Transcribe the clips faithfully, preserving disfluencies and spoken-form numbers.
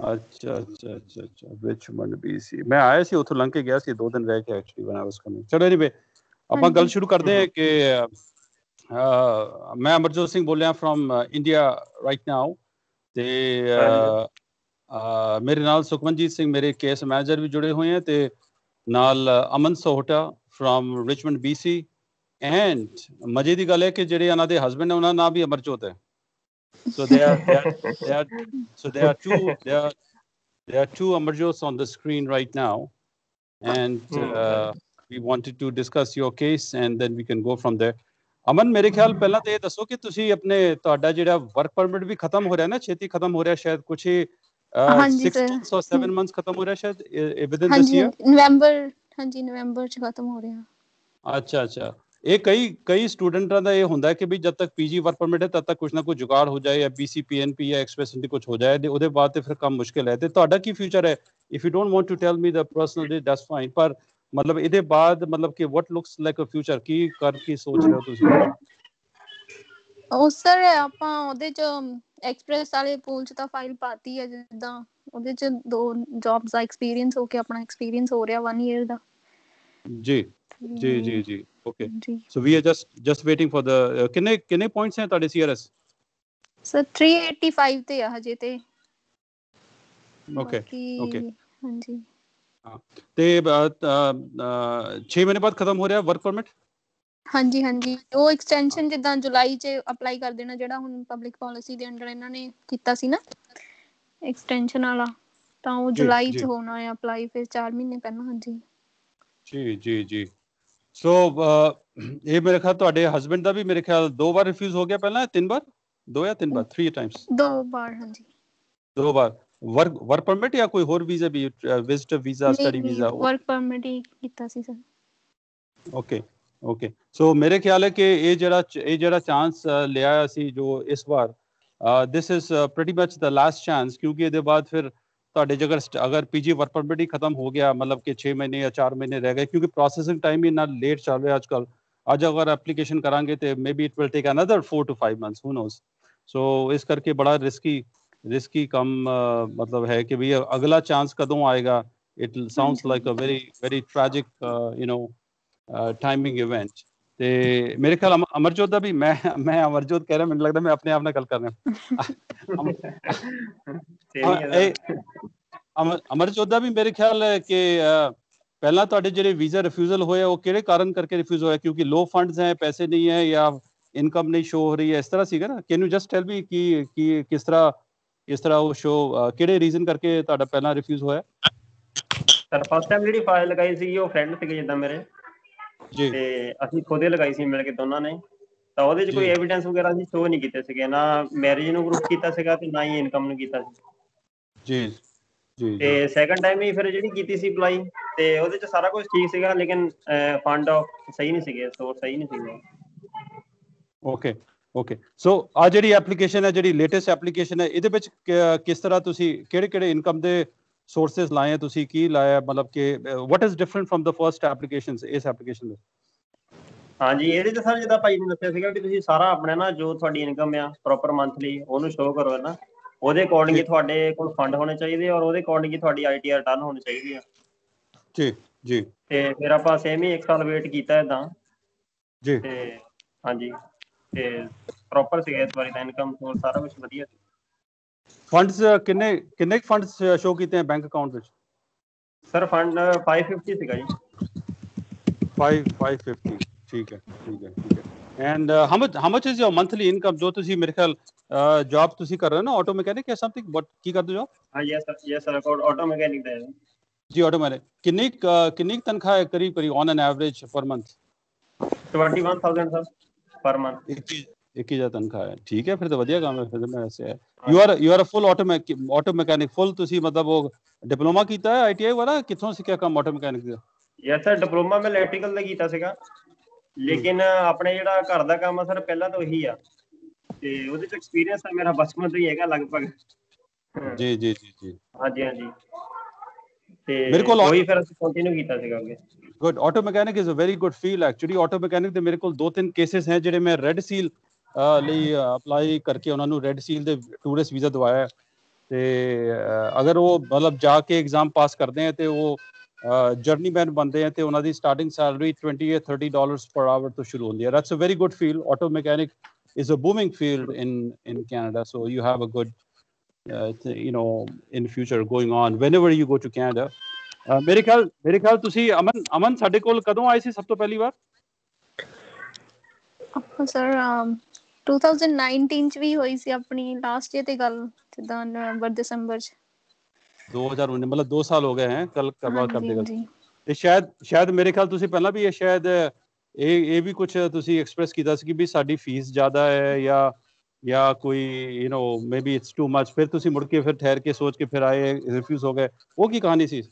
ਅੱਛਾ ਅੱਛਾ ਅੱਛਾ ਅੱਛਾ ਰਿਚਮੰਡ ਬੀਸੀ ਮੈਂ ਆਇਆ ਸੀ ਉੱਥੋਂ ਲੰਘ ਕੇ ਗਿਆ ਸੀ ਦੋ ਦਿਨ ਰਹਿ ਕੇ actually when I was coming ਚਲੋ ਐਨੀਵੇ ਆਪਾਂ ਗੱਲ ਸ਼ੁਰੂ ਕਰਦੇ ਹਾਂ ਕਿ ਮੈਂ ਅਮਰਜੋਤ ਸਿੰਘ ਬੋਲਿਆ ਫਰੋਮ ਇੰਡੀਆ ਰਾਈਟ ਨਾਓ ਤੇ ਮੇਰੇ ਨਾਲ ਸੁਖਮਨਜੀਤ ਸਿੰਘ ਮੇਰੇ ਕੇਸ ਮੈਨੇਜਰ ਵੀ ਜੁੜੇ ਹੋਏ ਹੈ ਤੇ ਨਾਲ Aman Sohta from Richmond BC and ਮਜ਼ੇ ਦੀ ਗੱਲ ਹੈ ਕਿ ਜਿਹੜੇ ਉਹਨਾਂ ਦੇ ਹਸਬੈਂਡ ਨੇ ਉਹਨਾਂ ਦਾ ਨਾਮ ਵੀ ਅਮਰਜੋਤ ਹੈ so they are they are they are so there are two there are there are two Amarjots on the screen right now and uh, we wanted to discuss your case and then we can go from there ਅਮਨ ਮੇਰੇ ਖਿਆਲ ਪਹਿਲਾਂ ਤਾਂ ਇਹ ਦੱਸੋ ਕਿ ਤੁਸੀਂ ਆਪਣੇ ਤੁਹਾਡਾ ਜਿਹੜਾ ਵਰਕ ਪਰਮਿਟ ਵੀ ਖਤਮ ਹੋ ਰਿਹਾ ਨਾ ਛੇਤੀ ਖਤਮ ਹੋ ਰਿਹਾ ਸ਼ਾਇਦ ਕੁਛ six months or seven months ਖਤਮ ਹੋ ਰਿਹਾ ਸ਼ਾਇਦ within this year ਨਵੰਬਰ ਹਾਂਜੀ ਨਵੰਬਰ ਚ ਖਤਮ ਹੋ ਰਿਹਾ ਅੱਛਾ ਅੱਛਾ ਇਹ ਕਈ ਕਈ ਸਟੂਡੈਂਟਾਂ ਦਾ ਇਹ ਹੁੰਦਾ ਕਿ ਵੀ ਜਦ ਤੱਕ ਪੀਜੀ ਵਰਕ ਪਰਮਿਟ ਹੈ ਤਦ ਤੱਕ ਕੁਛ ਨਾ ਕੁਛ ਜੁਗਾੜ ਹੋ ਜਾਏ ਜਾਂ ਬੀਸੀ ਪੀਐਨਪੀ ਜਾਂ ਐਕਸਪ੍ਰੈਸ ਦੀ ਕੁਛ ਹੋ ਜਾਏ ਤੇ ਉਹਦੇ ਬਾਅਦ ਤੇ ਫਿਰ ਕੰਮ ਮੁਸ਼ਕਿਲ ਹੈ ਤੇ ਤੁਹਾਡਾ ਕੀ ਫਿਊਚਰ ਹੈ if you don't want to tell me the personal that's fine ਪਰ ਮਤਲਬ ਇਹਦੇ ਬਾਅਦ ਮਤਲਬ ਕਿ what looks like a future ਕੀ ਕਰ ਕੀ ਸੋਚ ਰਹੇ ਹੋ ਤੁਸੀਂ ਉਹ ਸਰ ਆਪਾਂ ਉਹਦੇ ਚ ਐਕਸਪ੍ਰੈਸ ਵਾਲੇ ਪੂਲ ਚ ਤਾਂ ਫਾਈਲ ਪਾਤੀ ਹੈ ਜਿੱਦਾਂ ਉਹਦੇ ਚ ਦੋ ਜੌਬਸ ਦਾ ਐਕਸਪੀਰੀਅੰਸ ਹੋ ਕੇ ਆਪਣਾ ਐਕਸਪੀਰੀਅੰਸ ਹੋ ਰਿਹਾ one year ਦਾ ਜੀ ਜੀ ਜੀ ਜੀ okay so we are just just waiting for the ਕਿੰਨੇ ਕਿੰਨੇ ਪੁਆਇੰਟਸ ਹੈ ਤੁਹਾਡੇ ਸੀਆਰਐਸ ਸਰ three eighty-five ਤੇ ਆ ਹਜੇ ਤੇ ਓਕੇ ਓਕੇ ਹਾਂਜੀ ਹਾਂ ਤੇ ਛੇ ਮਹੀਨੇ ਬਾਅਦ ਖਤਮ ਹੋ ਰਿਹਾ ਵਰਕ ਪਰਮਿਟ ਹਾਂਜੀ ਹਾਂਜੀ ਉਹ ਐਕਸਟੈਂਸ਼ਨ ਜਿੱਦਾਂ ਜੁਲਾਈ ਚ ਅਪਲਾਈ ਕਰ ਦੇਣਾ ਜਿਹੜਾ ਹੁਣ ਪਬਲਿਕ ਪਾਲਿਸੀ ਦੇ ਅੰਡਰ ਇਹਨਾਂ ਨੇ ਕੀਤਾ ਸੀ ਨਾ ਐਕਸਟੈਂਸ਼ਨ ਵਾਲਾ ਤਾਂ ਉਹ ਜੁਲਾਈ ਚ ਹੋਣਾ ਹੈ ਅਪਲਾਈ ਫਿਰ ਚਾਰ ਮਹੀਨੇ ਪਹਿਲਾਂ ਹਾਂਜੀ ਜੀ ਜੀ ਜੀ ਸੋ ਇਹ ਮੇਰੇ ਖਿਆਲ ਤੁਹਾਡੇ ਹਸਬੈਂਡ ਦਾ ਵੀ ਮੇਰੇ ਖਿਆਲ ਦੋ ਵਾਰ ਰਿਫਿਊਜ਼ ਹੋ ਗਿਆ ਪਹਿਲਾਂ ਤਿੰਨ ਵਾਰ ਦੋ ਜਾਂ ਤਿੰਨ ਵਾਰ three ਟਾਈਮਸ ਦੋ ਵਾਰ ਹਾਂਜੀ ਦੋ ਵਾਰ ਵਰਕ ਵਰਕ ਪਰਮਿਟ ਜਾਂ ਕੋਈ ਹੋਰ ਵੀਜ਼ਾ ਵੀ visitor visa study visa work permit ਹੀ ਕੀਤਾ ਸੀ ਸਰ ਓਕੇ ਓਕੇ ਸੋ ਮੇਰੇ ਖਿਆਲ ਹੈ ਕਿ ਇਹ ਜਿਹੜਾ ਇਹ ਜਿਹੜਾ ਚਾਂਸ ਲਿਆ ਸੀ ਜੋ ਇਸ ਵਾਰ this is pretty much the last chance ਕਿਉਂਕਿ ਇਹਦੇ ਬਾਅਦ ਫਿਰ ਤੁਹਾਡੇ ਜੇਕਰ ਅਗਰ ਪੀਜੀ ਵਰਕ ਪਰਮਿਟ ਹੀ ਖਤਮ ਹੋ ਗਿਆ ਮਤਲਬ ਕਿ ਛੇ ਮਹੀਨੇ ਜਾਂ ਚਾਰ ਮਹੀਨੇ ਰਹਿ ਗਏ ਕਿਉਂਕਿ ਪ੍ਰੋਸੈਸਿੰਗ ਟਾਈਮ ਹੀ ਇੰਨਾ ਲੇਟ ਚੱਲ ਰਿਹਾ ਅੱਜ ਕੱਲ੍ਹ ਅੱਜ ਅਗਰ ਐਪਲੀਕੇਸ਼ਨ ਕਰਾਂਗੇ ਤੇ maybe it will take another four to five months who knows so ਇਸ ਕਰਕੇ ਬੜਾ ਰਿਸਕੀ ਰਿਸਕੀ ਕੰਮ ਮਤਲਬ ਹੈ ਕਿ ਵੀ ਅਗਲਾ ਚਾਂਸ ਕਦੋਂ ਆਏਗਾ it sounds like a very very tragic you know timing event ਤੇ ਮੇਰੇ ਖਿਆਲ ਅਮਰਜੋਤ ਦਾ ਵੀ ਮੈਂ ਮੈਂ ਅਮਰਜੋਤ ਕਹਿ ਰਿਹਾ ਮੈਨੂੰ ਲੱਗਦਾ ਮੈਂ ਆਪਣੇ ਆਪ ਨਾਲ ਗੱਲ ਕਰ ਰਿਹਾ ਅਮਰਜੋਤ ਦਾ ਵੀ ਮੇਰੇ ਖਿਆਲ ਹੈ ਕਿ ਪਹਿਲਾਂ ਤੁਹਾਡੇ ਜਿਹੜੇ ਵੀਜ਼ਾ ਰਿਫਿਊਜ਼ਲ ਹੋਏ ਉਹ ਕਿਹੜੇ ਕਾਰਨ ਕਰਕੇ ਰਿਫਿਊਜ਼ ਹੋਇਆ ਕਿਉਂਕਿ ਲੋ ਫੰਡਸ ਹੈ ਪੈਸੇ ਨਹੀਂ ਹੈ ਜਾਂ ਇਨਕਮ ਨਹੀਂ ਸ਼ੋ ਹੋ ਰਹੀ ਹੈ ਇਸ ਤਰ੍ਹਾਂ ਸੀਗਾ ਨਾ can you just tell me ਕਿ ਕੀ ਕਿਸ ਤਰ੍ਹਾਂ ਕਿਸ ਤਰ੍ਹਾਂ ਉਹ ਸ਼ੋ ਕਿਹੜੇ ਰੀਜ਼ਨ ਕਰਕੇ ਤੁਹਾਡਾ ਪਹਿਲਾਂ ਰਿਫਿਊਜ਼ ਹੋਇਆ ਸਰ ਫਸਟ ਟਾਈਮ ਜਿਹੜੀ ਫਾਈਲ ਲਗਾਈ ਸੀਗੀ ਉਹ ਫਰੈਂਡ ਸੀਗੇ ਜਿੱਦਾਂ ਮੇਰੇ ਜੀ ਤੇ ਅਸੀਂ ਖੁਦ ਹੀ ਲਗਾਈ ਸੀ ਮਿਲ ਕੇ ਦੋਨਾਂ ਨੇ ਤਾਂ ਉਹਦੇ 'ਚ ਕੋਈ ਐਵੀਡੈਂਸ ਵਗੈਰਾ ਅਸੀਂ ਸ਼ੋ ਨਹੀਂ ਕੀਤੇ ਸੀਗੇ ਨਾ ਮੈਰਿਜ ਨੂੰ ਪ੍ਰੂਫ ਕੀਤਾ ਸੀਗਾ ਤੇ ਨਾ ਹੀ ਇਨਕਮ ਨੂੰ ਕੀਤਾ ਸੀ ਜੀ ਜੀ ਤੇ ਸੈਕੰਡ ਟਾਈਮ ਹੀ ਫਿਰ ਜਿਹੜੀ ਕੀਤੀ ਸੀ ਅਪਲਾਈ ਤੇ ਉਹਦੇ 'ਚ ਸਾਰਾ ਕੁਝ ਠੀਕ ਸੀਗਾ ਲੇਕਿਨ ਫੰਡ ਸਹੀ ਨਹੀਂ ਸੀਗੇ ਸੋਰਸ ਸਹੀ ਨਹੀਂ ਸੀਗਾ ਓਕੇ ਓਕੇ ਸੋ ਆ ਜਿਹੜੀ ਐਪਲੀਕੇਸ਼ਨ ਹੈ ਜਿਹੜੀ ਲੇਟੈਸਟ ਐਪਲੀਕੇਸ਼ਨ ਹੈ ਇਹਦੇ ਵਿੱਚ ਕਿਸ ਤਰ੍ਹਾਂ ਤੁਸੀਂ ਕਿਹੜੇ ਕਿਹੜੇ ਇਨਕਮ ਦੇ ਸੋਰਸਸ ਲਾਏ ਆ ਤੁਸੀਂ ਕੀ ਲਾਇਆ ਮਤਲਬ ਕਿ what is different firm the first applications ਇਸ ਐਪਲੀਕੇਸ਼ਨ ਦੇ ਹਾਂਜੀ ਇਹਦੇ 'ਚ ਸਰ ਜਿੱਦਾਂ ਭਾਈ ਨੇ ਦੱਸਿਆ ਸੀਗਾ ਕਿ ਤੁਸੀਂ ਸਾਰਾ ਆਪਣੇ ਨਾ ਜੋ ਤੁਹਾਡੀ ਇਨਕਮ ਆ ਪ੍ਰੋਪਰ ਮੰਥਲੀ ਉਹਨੂੰ ਸ਼ੋਅ ਕਰੋ ਨਾ ਉਹਦੇ ਅਕੋਰਡਿੰਗ ਹੀ ਤੁਹਾਡੇ ਕੋਲ ਫੰਡ ਹੋਣੇ ਚਾਹੀਦੇ ਔਰ ਉਹਦੇ ਅਕੋਰਡਿੰਗ ਹੀ ਤੁਹਾਡੀ ਆਈ ਟੀ ਆਰ ਰਿਟਰਨ ਹੋਣੀ ਚਾਹੀਦੀ ਆ ਜੀ ਜੀ ਤੇ ਫਿਰ ਆਪਾਂ ਸੇਮ ਹੀ ਇੱਕ ਸਾਲ ਵੇਟ ਕੀਤਾ ਏਦਾਂ ਜੀ ਤੇ ਹਾਂਜੀ ਤੇ ਪ੍ਰੋਪਰ ਸੀਗਾ ਇਸ ਵਾਰੀ ਤਾਂ ਇਨਕਮ ਸੋਰਸ ਸਾਰਾ ਕੁਝ ਵਧੀਆ ਸੀ ਫੰਡਸ ਕਿੰਨੇ ਕਿੰਨੇ ਫੰਡਸ ਸ਼ੋ ਕੀਤੇ ਹੈ ਬੈਂਕ ਅਕਾਊਂਟ ਵਿੱਚ ਸਰ ਫੰਡ five fifty ਸੀਗਾ ਜੀ five five fifty ਠੀਕ ਹੈ ਠੀਕ ਹੈ ਠੀਕ ਹੈ and how much how much is your monthly income ਜੋ ਤੁਸੀਂ ਮੇਰੇ ਖਿਆਲ ਜੌਬ ਤੁਸੀਂ ਕਰ ਰਹੇ ਹੋ ਨਾ ਆਟੋ ਮਕੈਨਿਕ ਜਾਂ ਸਮਥਿੰਗ ਬਟ ਕੀ ਕਰਦੇ ਹੋ ਹਾਂ yes sir yes sir auto mechanic ਦਾ ਜੀ ਆਟੋ ਮਕੈਨਿਕ ਕਿੰਨੀ ਕਿੰਨੀ ਤਨਖਾਹ ਹੈ ਕਰੀਬ ਕਰੀਬ on an average per month twenty-one thousand sir per month ਇੱਕੀ ਹਜ਼ਾਰ ਤਨਖਾਹ ਹੈ ਠੀਕ ਹੈ ਫਿਰ ਤਾਂ ਵਧੀਆ ਕੰਮ ਹੈ ਫਿਰ ਮੈਂ ਐਸੇ ਹੈ you are you are full auto auto mechanic full ਤੁਸੀਂ ਮਤਲਬ ਉਹ ਡਿਪਲੋਮਾ ਕੀਤਾ ਹੈ ਆਈਟੀਆਈ ਵਾਲਾ ਕਿੱਥੋਂ ਸਿੱਖਿਆ ਕੰਮ ਆਟੋ ਮਕੈਨਿਕ ਦਾ ਯੈਸ ਸਰ ਡਿਪਲੋਮਾ ਮੈਂ ਇਲੈਕਟ੍ਰੀਕਲ ਦਾ ਕੀਤਾ ਸੀਗਾ ਲੇਕਿਨ ਆਪਣੇ ਜਿਹੜਾ ਘਰ ਦਾ ਕੰਮ ਆ ਸਰ ਪਹਿਲਾਂ ਤੋਂ ਇਹੀ ਆ ਤੇ ਉਹਦੇ ਚ ਐਕਸਪੀਰੀਅੰਸ ਆ ਮੇਰਾ ਬਚਪਨ ਤੋਂ ਹੀ ਹੈਗਾ ਲਗਭਗ ਜੀ ਜੀ ਜੀ ਜੀ ਹਾਂਜੀ ਹਾਂਜੀ ਤੇ ਮੇਰੇ ਕੋਲ ਉਹੀ ਫਿਰ ਅਸੀਂ ਕੰਟੀਨਿਊ ਕੀਤਾ ਸੀਗਾ ਅੱਗੇ good auto mechanic is a very good field actually auto mechanic ਦੇ ਮੇਰੇ ਕੋਲ ਦੋ ਤਿੰਨ ਕੇਸਿਸ ਹੈ ਜਿਹੜੇ ਮੈਂ ਰੈੱਡ ਸੀਲ ਲਈ ਅਪਲਾਈ ਕਰਕੇ ਉਹਨਾਂ ਨੂੰ ਰੈੱਡ ਸੀਲ ਦੇ ਟੂਰਿਸਟ ਵੀਜ਼ਾ ਦਵਾਇਆ ਤੇ ਅਗਰ ਉਹ ਮਤਲਬ ਜਾ ਕੇ ਐਗਜ਼ਾਮ ਪਾਸ ਕਰਦੇ ਆ ਤੇ ਉਹ ਜਰਨੀਮੈਨ ਬਣਦੇ ਆ ਤੇ ਉਹਨਾਂ ਦੀ ਸਟਾਰਟਿੰਗ ਸੈਲਰੀ twenty ਜਾਂ thirty dollars per hour ਤੋਂ ਸ਼ੁਰੂ ਹੁੰਦੀ ਹੈ. That's a very good field. Auto mechanic is a booming field in in Canada, so you have a good uh, you know in future going on whenever you go to Canada. uh, ਮੇਰੇ ਖਿਆਲ ਮੇਰੇ ਖਿਆਲ ਤੁਸੀਂ ਅਮਨ ਅਮਨ ਸਾਡੇ ਕੋਲ ਕਦੋਂ ਆਏ ਸੀ ਸਭ ਤੋਂ ਪਹਿਲੀ ਵਾਰ? ਆਪਾਂ ਸਰ twenty nineteen ਚ ਵੀ ਹੋਈ ਸੀ ਆਪਣੀ ਲਾਸਟ ਈਅਰ ਤੇ ਗੱਲ, ਜਿੱਦਾਂ ਨਵੰਬਰ ਦਸੰਬਰ ਚ ਦੋ ਹਜ਼ਾਰ ਉੱਨੀ, ਮਤਲਬ ਦੋ ਸਾਲ ਹੋ ਗਏ ਹੈ ਕੱਲ ਕਰਵਾ ਕਰਦੇ ਗੱਲ। ਹਾਂਜੀ ਤੇ ਸ਼ਾਇਦ ਸ਼ਾਇਦ ਮੇਰੇ ਖਿਆਲ ਤੁਸੀਂ ਪਹਿਲਾਂ ਵੀ ਇਹ ਸ਼ਾਇਦ ਇਹ ਇਹ ਵੀ ਕੁਝ ਤੁਸੀਂ ਐਕਸਪ੍ਰੈਸ ਕੀਤਾ ਸੀ ਕਿ ਵੀ ਸਾਡੀ ਫੀਸ ਜ਼ਿਆਦਾ ਹੈ ਜਾਂ ਜਾਂ ਕੋਈ you know maybe it's too much, ਫਿਰ ਤੁਸੀਂ ਮੁੜ ਕੇ ਫਿਰ ਠਹਿਰ ਕੇ ਸੋਚ ਕੇ ਫਿਰ ਆਏ, ਰਿਫਿਊਜ਼ ਹੋ ਗਏ, ਉਹ ਕੀ ਕਹਾਣੀ ਸੀ?